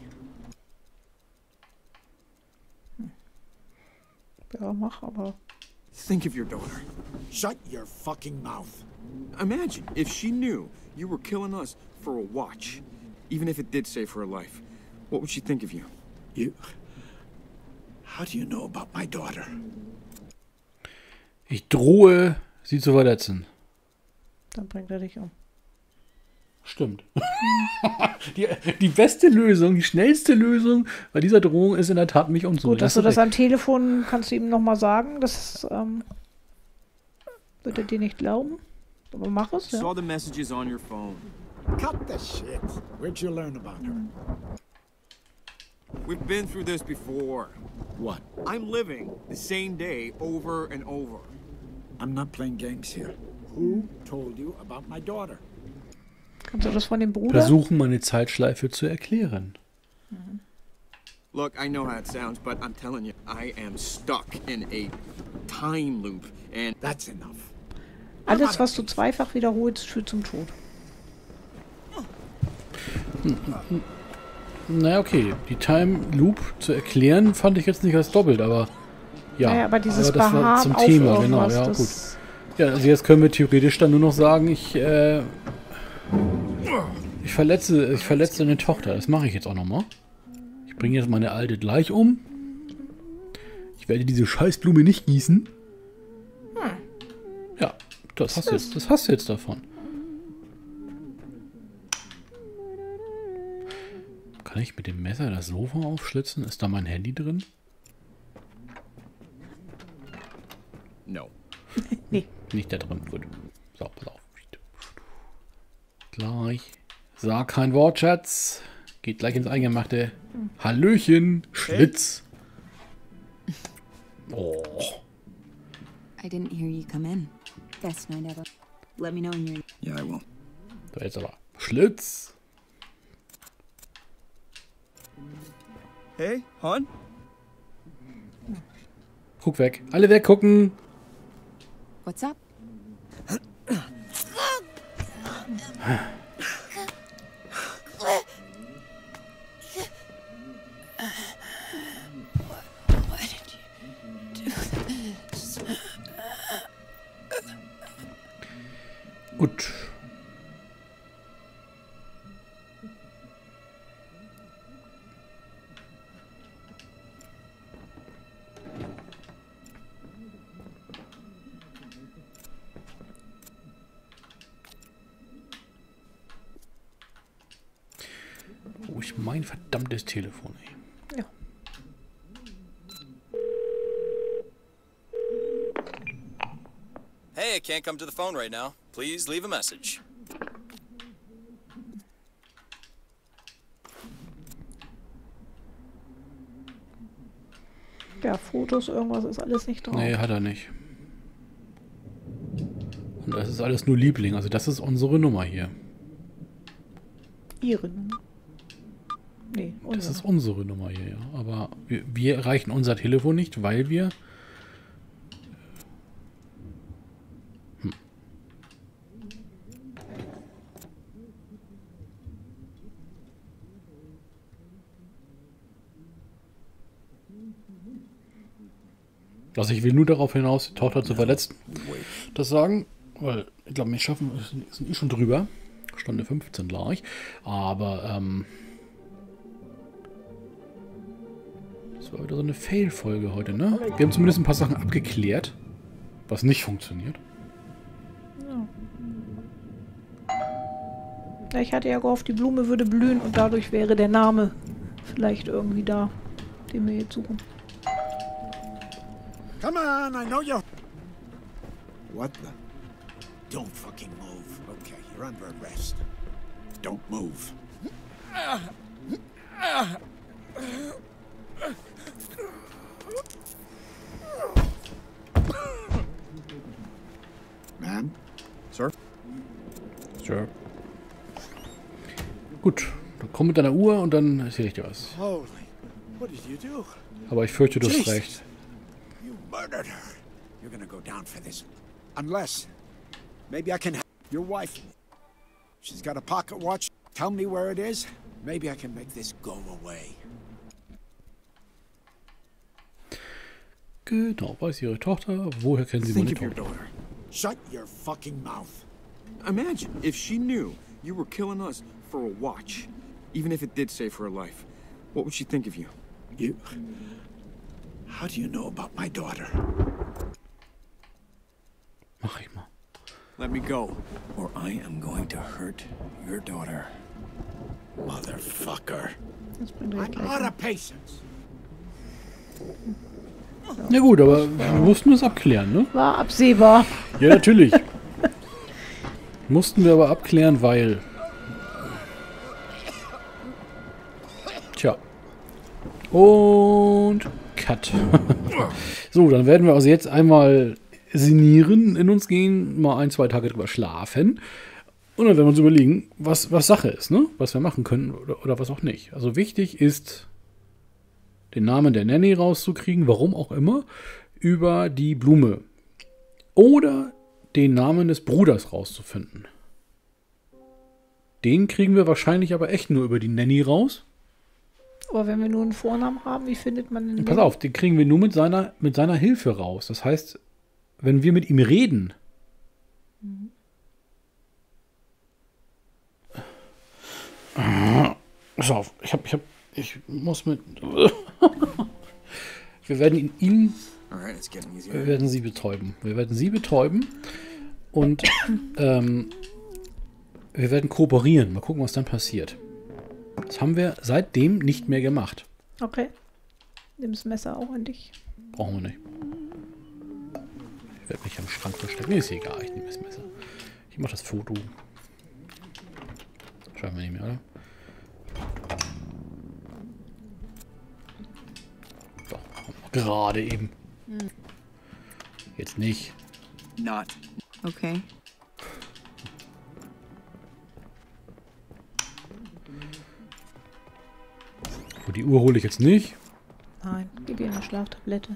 Ja, mach, aber. Think of your daughter. Shut your fucking mouth. Imagine if she knew you were killing us for a watch, even if it did save her life. What would she think of you? You. How do you know about my daughter? Ich drohe, sie zu verletzen. Dann bringt er dich um. Stimmt. die, die beste Lösung, die schnellste Lösung bei dieser Drohung ist in der Tat, mich umzubringen. Gut, dass du das am Telefon kannst du ihm nochmal sagen. Das ähm, wird er dir nicht glauben. Aber mach es, ja. Saw the messages on your phone. Cut the shit. Where'd you learn about her? We've been through this before. What? I'm living the same day over and over. I'm not playing games here. Who told you about my daughter? Kannst du das von dem Bruder? Versuchen, meine Zeitschleife zu erklären. Mhm. Look, I know how it sounds, but I'm telling you, I am stuck in a time loop, and that's enough. Alles, was du zweifach wiederholst, führt zum Tod. Naja, okay. Die Time Loop zu erklären, fand ich jetzt nicht als doppelt, aber ja. Naja, aber dieses das war Beharren zum auf Thema, genau, irgendwas, ja, das- gut. Ja, also jetzt können wir theoretisch dann nur noch sagen, ich, äh, ich verletze, ich verletze eine Tochter. Das mache ich jetzt auch nochmal. Ich bringe jetzt meine Alte gleich um. Ich werde diese Scheißblume nicht gießen. Ja, das hast du jetzt, das hast du jetzt davon. Kann ich mit dem Messer das Sofa aufschlitzen? Ist da mein Handy drin? no. Nee. Nicht da drin. Gut. So, pass auf. Gleich. Sag kein Wort, Schatz. Geht gleich ins Eingemachte. Hallöchen. Schlitz. Oh. I didn't hear you come in. Best night ever. Let me know when you're in. Yeah, I will. So, jetzt aber. Schlitz. Hey, hon? Guck weg. Alle weggucken. What's up? Gut. Wo ist mein verdammtes Telefon, ey? Ja. Hey, I can't come to the phone right now. Please leave a message. Ja, Fotos, irgendwas ist alles nicht drauf. Nee, hat er nicht. Und das ist alles nur Liebling. Also das ist unsere Nummer hier. Ihre Nummer? Nee, unsere. Das ist unsere Nummer hier, ja. Aber wir, wir erreichen unser Telefon nicht, weil wir... Hm. Also ich will nur darauf hinaus, die Tochter zu verletzen. Das sagen, weil ich glaube, wir schaffen, wir sind eh schon drüber. Stunde fünfzehn gleich. Aber, ähm... das war wieder so eine Fail-Folge heute, ne? Wir haben zumindest ein paar Sachen abgeklärt, was nicht funktioniert. Ja. Ja, ich hatte ja gehofft, die Blume würde blühen und dadurch wäre der Name vielleicht irgendwie da, den wir jetzt suchen. Come on, I know you. What the? Don't fucking move. Okay, you're under arrest. Don't move. Man? Sir? Sure. Gut, dann komm mit deiner Uhr und dann erzähle ich dir was. Holy, what did you do? Aber ich fürchte, du hast Jesus. recht. You murdered her. You're gonna go down for this. Unless, maybe I can help your wife. She's got a pocket watch. Tell me where it is. Maybe I can make this go away. Genau, weiß ihre Tochter. Woher kennen sie meine Think of your Tochter? daughter. Shut your fucking mouth. Imagine if she knew you were killing us for a watch, even if it did save her life. What would she think of you? You... How do you know about my daughter? Mach ich mal. Let me go, or I am going to hurt your daughter. Motherfucker. Das bringt gleich I'm gleich out an. of patience. Na gut, aber wir mussten es abklären, ne? War absehbar. Ja, natürlich. Mussten wir aber abklären, weil... Tja. Und... Cut. So, dann werden wir also jetzt einmal sinnieren, in uns gehen, mal ein, zwei Tage drüber schlafen. Und dann werden wir uns überlegen, was, was Sache ist, ne? Was wir machen können oder, oder was auch nicht. Also wichtig ist, den Namen der Nanny rauszukriegen, warum auch immer, über die Blume. Oder den Namen des Bruders rauszufinden. Den kriegen wir wahrscheinlich aber echt nur über die Nanny raus. Aber wenn wir nur einen Vornamen haben, wie findet man den? Pass auf, den kriegen wir nur mit seiner, mit seiner Hilfe raus. Das heißt, wenn wir mit ihm reden, Mhm. pass auf, ich hab, ich hab, ich muss mit, wir werden ihn, ihn Alright, it's getting easier. wir werden sie betäuben. Wir werden sie betäuben und ähm, wir werden kooperieren. Mal gucken, was dann passiert. Das haben wir seitdem nicht mehr gemacht. Okay. Nimm das Messer auch an dich. Brauchen wir nicht. Ich werde mich am Schrank verstecken. Nee, ist egal, ich nehme das Messer. Ich mache das Foto. Schauen wir nicht mehr, oder? Doch, gerade eben. Hm. Jetzt nicht. Not. Okay. Gut, die Uhr hole ich jetzt nicht. Nein, gib ihr eine Schlaftablette.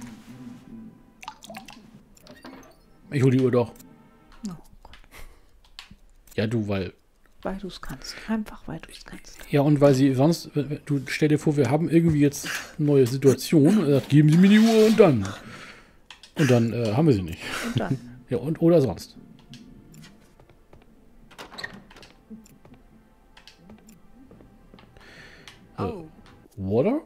Ich hole die Uhr doch. Oh Ja, du, weil... Weil du es kannst. Einfach, weil du es kannst. Ja, und weil sie sonst... Du stell dir vor, wir haben irgendwie jetzt eine neue Situation. Und sagt, geben Sie mir die Uhr und dann... Und dann äh, haben wir sie nicht. Und dann? Ja, und oder sonst. Oh. Water?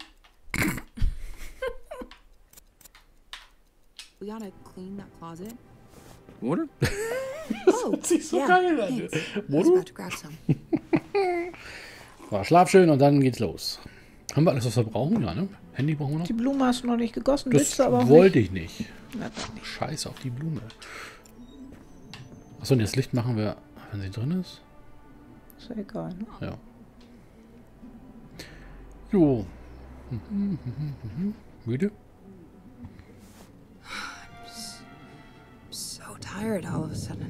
We gotta clean that closet. Water? Oh, Das sieht so yeah, geil an. thanks. I was Water? about to grab some. Ja, schlaf schön und dann geht's los. Haben wir alles, was wir brauchen? Ja, ne? Handy brauchen wir noch? Die Blume hast du noch nicht gegossen, Das willst du aber auch wollte nicht. ich nicht. Na, dann nicht. Scheiße auf die Blume. Achso, und das Licht machen wir, wenn sie drin ist? Ist ja egal, ne? Ja. Jo. Mhm, mhm, mhm, mhm. Müde? So tired all of a sudden.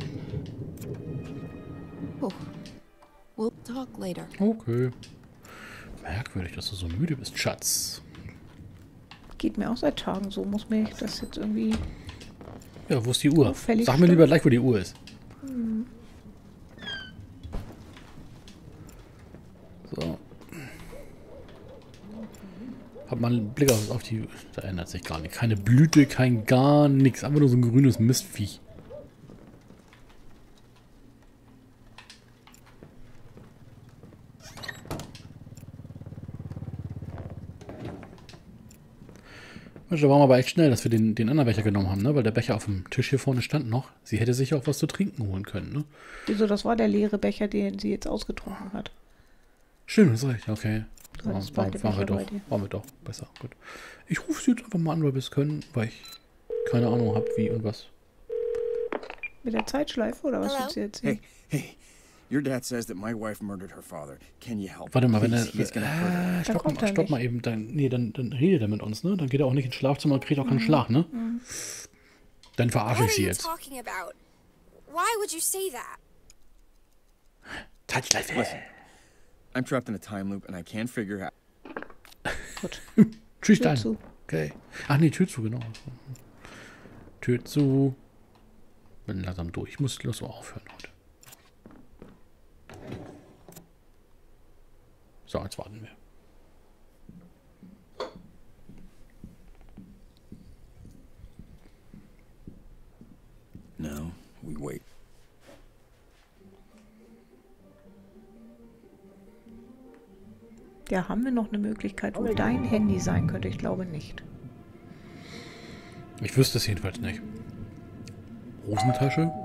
Oh, we'll talk later. Okay. Merkwürdig, dass du so müde bist, Schatz. Geht mir auch seit Tagen so. Muss mir das jetzt irgendwie... Ja, wo ist die Uhr? Auffällig Sag mir stimmt. lieber gleich, wo die Uhr ist. Hm. So. Hab mal einen Blick auf, auf die... Da ändert sich gar nichts. Keine Blüte, kein gar nichts. Einfach nur so ein grünes Mistviech. Mensch, da waren wir aber echt schnell, dass wir den, den anderen Becher genommen haben, ne? Weil der Becher auf dem Tisch hier vorne stand noch. Sie hätte sich auch was zu trinken holen können, ne? Wieso, das war der leere Becher, den sie jetzt ausgetrunken hat. Stimmt, ist recht, okay. Du hattest War, beide waren wir Becher doch, bei dir. waren wir doch. Besser, gut. Ich rufe sie jetzt einfach mal an, weil wir es können, weil ich keine Ahnung habe, wie und was. Mit der Zeitschleife oder was Hello? willst du jetzt sehen? Hey, hey. Your dad says that my wife murdered her father. Can you help? Warte mal, wenn er... Please, he's gonna hurt her. Äh, stopp kommt mal, er stopp nicht. mal eben. Dann, nee, dann, dann redet er mit uns, ne? Dann geht er auch nicht ins Schlafzimmer und kriegt auch keinen Schlag, ne? Mhm. Dann verarsche What ich are sie you jetzt. talking about? Why would you say that? Zeitschleife. Listen, I'm trapped in a time loop and I can't figure out. Gut. Tschüss Tür dann. zu. Okay. Ach nee, Tür zu, genau. Tür zu. Bin langsam durch. Ich muss los aufhören heute. So, jetzt warten wir. No, we wait. Ja, haben wir noch eine Möglichkeit, wo dein Handy sein könnte? Ich glaube nicht. Ich wüsste es jedenfalls nicht. Hosentasche?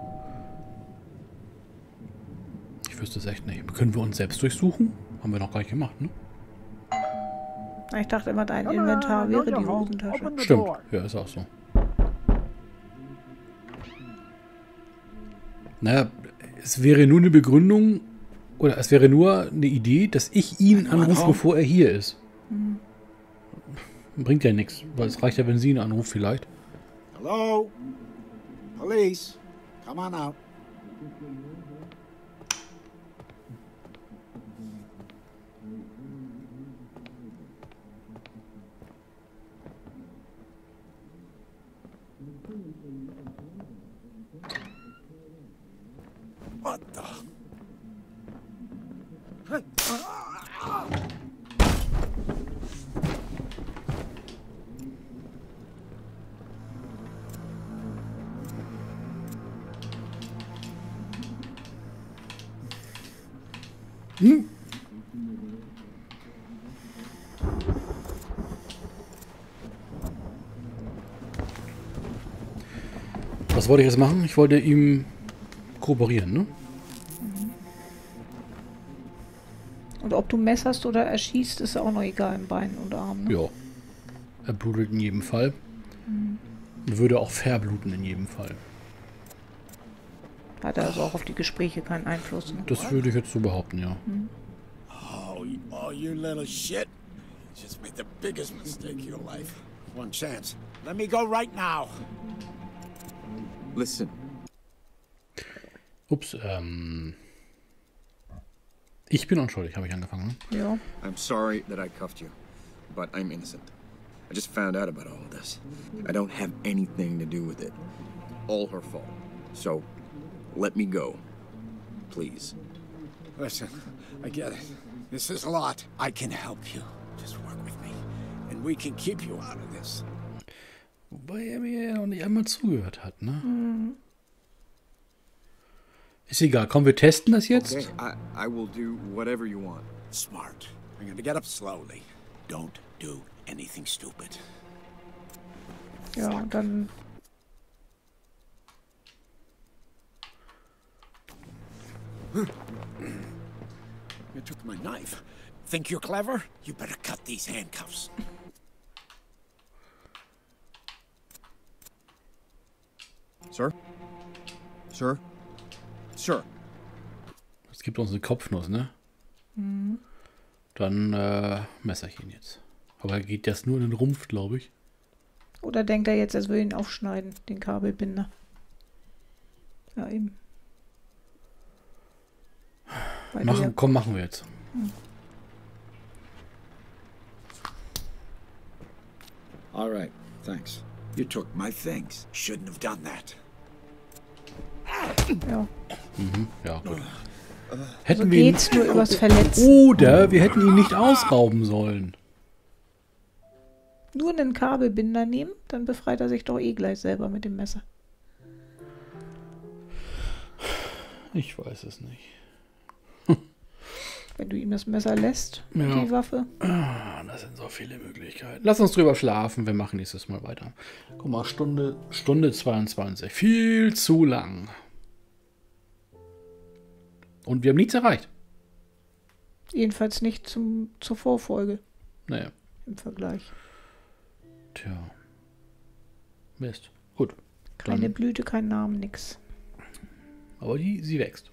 Ich wüsste es echt nicht. Können wir uns selbst durchsuchen? Haben wir noch gar nicht gemacht, ne? Ich dachte immer, dein Inventar wäre die Hosentasche. Stimmt. Ja, ist auch so. Naja, es wäre nur eine Begründung oder es wäre nur eine Idee, dass ich ihn anrufe, bevor er hier ist. Hm. Bringt ja nichts, weil es reicht ja, wenn sie ihn anruft vielleicht. Hello? Police, come on out. What the? Hm? Was wollte ich jetzt machen? Ich wollte ihm kooperieren, ne? Und ob du messerst oder erschießt, ist auch noch egal im Bein und Arm. Ne? Ja. Er blutet in jedem Fall. Mhm. Und würde auch verbluten in jedem Fall. Hat also auch auf die Gespräche keinen Einfluss. Ne? Das würde ich jetzt so behaupten, ja. Mhm. Oh, you, oh, you little shit. You just made the biggest mistake of your life. One chance. Let me go right now. Listen. Ups, ähm... Ich bin unschuldig, habe ich angefangen. Ne? Ja. I'm sorry that I cuffed you, but I'm innocent. I just found out about all of this. I don't have anything to do with it. All her fault. So, let me go. please. Listen, I get it. This is a lot. I can help you. Just work with me. And we can keep you out of this. Wobei er mir ja noch nicht einmal zugehört hat, ne? Mhm. Ist egal, komm, wir testen das jetzt. Okay, I, I will do whatever you want. Smart. I'm gonna get up slowly. Don't do anything stupid. Ja, und dann... You took my knife. Think you're clever? You better cut these handcuffs. Sir? Sir? Sir? Es gibt uns eine Kopfnuss, ne? Mhm. Dann äh, messer ich ihn jetzt. Aber geht das nur in den Rumpf, glaube ich. Oder denkt er jetzt, er will ihn aufschneiden, den Kabelbinder? Ja, eben. Weil Machen, wir- komm, machen wir jetzt. Hm. All right, thanks. You took my things. Shouldn't have done that. Ja. Mhm, ja, gut. Also geht's nur übers Verletzen. Oder wir hätten ihn nicht ausrauben sollen. Nur einen Kabelbinder nehmen, dann befreit er sich doch eh gleich selber mit dem Messer. Ich weiß es nicht. Wenn du ihm das Messer lässt, Ja. die Waffe. Ah, das sind so viele Möglichkeiten. Lass uns drüber schlafen, wir machen nächstes Mal weiter. Guck mal, Stunde, Stunde zweiundzwanzig. Viel zu lang. Und wir haben nichts erreicht. Jedenfalls nicht zum, zur Vorfolge Naja, im Vergleich. tja. Mist. Gut. Keine Dann, Blüte, kein Namen, nix. aber die, sie wächst.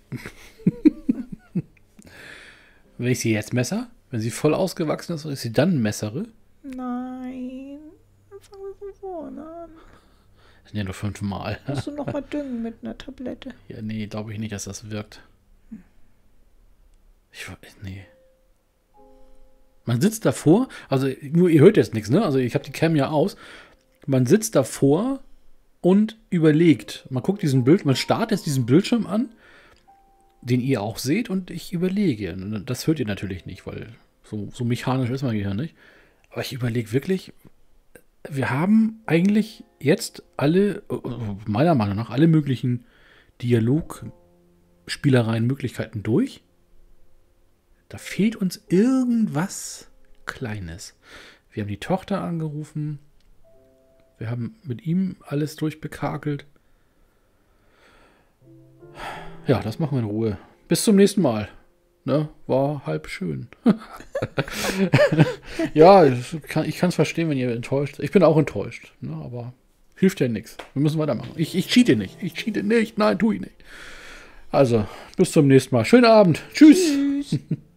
Wenn ich sie jetzt messer, wenn sie voll ausgewachsen ist, ist sie dann messere? Nein. Dann fangen wir von vorne an. Das sind ja nur fünfmal. Musst du noch mal düngen mit einer Tablette. Ja, nee, glaube ich nicht, dass das wirkt. Ich weiß, nee. Man sitzt davor, also nur ihr hört jetzt nichts, ne? Also ich habe die Cam ja aus. Man sitzt davor und überlegt. Man guckt diesen Bild, man starrt jetzt diesen Bildschirm an, den ihr auch seht, und ich überlege. Das hört ihr natürlich nicht, weil so, so mechanisch ist mein Gehirn nicht. Aber ich überlege wirklich, wir haben eigentlich jetzt alle, meiner Meinung nach, alle möglichen Dialogspielereien, Möglichkeiten durch. Da fehlt uns irgendwas Kleines. Wir haben die Tochter angerufen. Wir haben mit ihm alles durchbekakelt. Ja, das machen wir in Ruhe. Bis zum nächsten Mal. Ne? War halb schön. Ja, ich kann es verstehen, wenn ihr enttäuscht seid. Ich bin auch enttäuscht. Ne? Aber hilft ja nichts. Wir müssen weitermachen. Ich, ich cheate nicht. Ich cheate nicht. Nein, tue ich nicht. Also, bis zum nächsten Mal. Schönen Abend. Tschüss. Tschüss.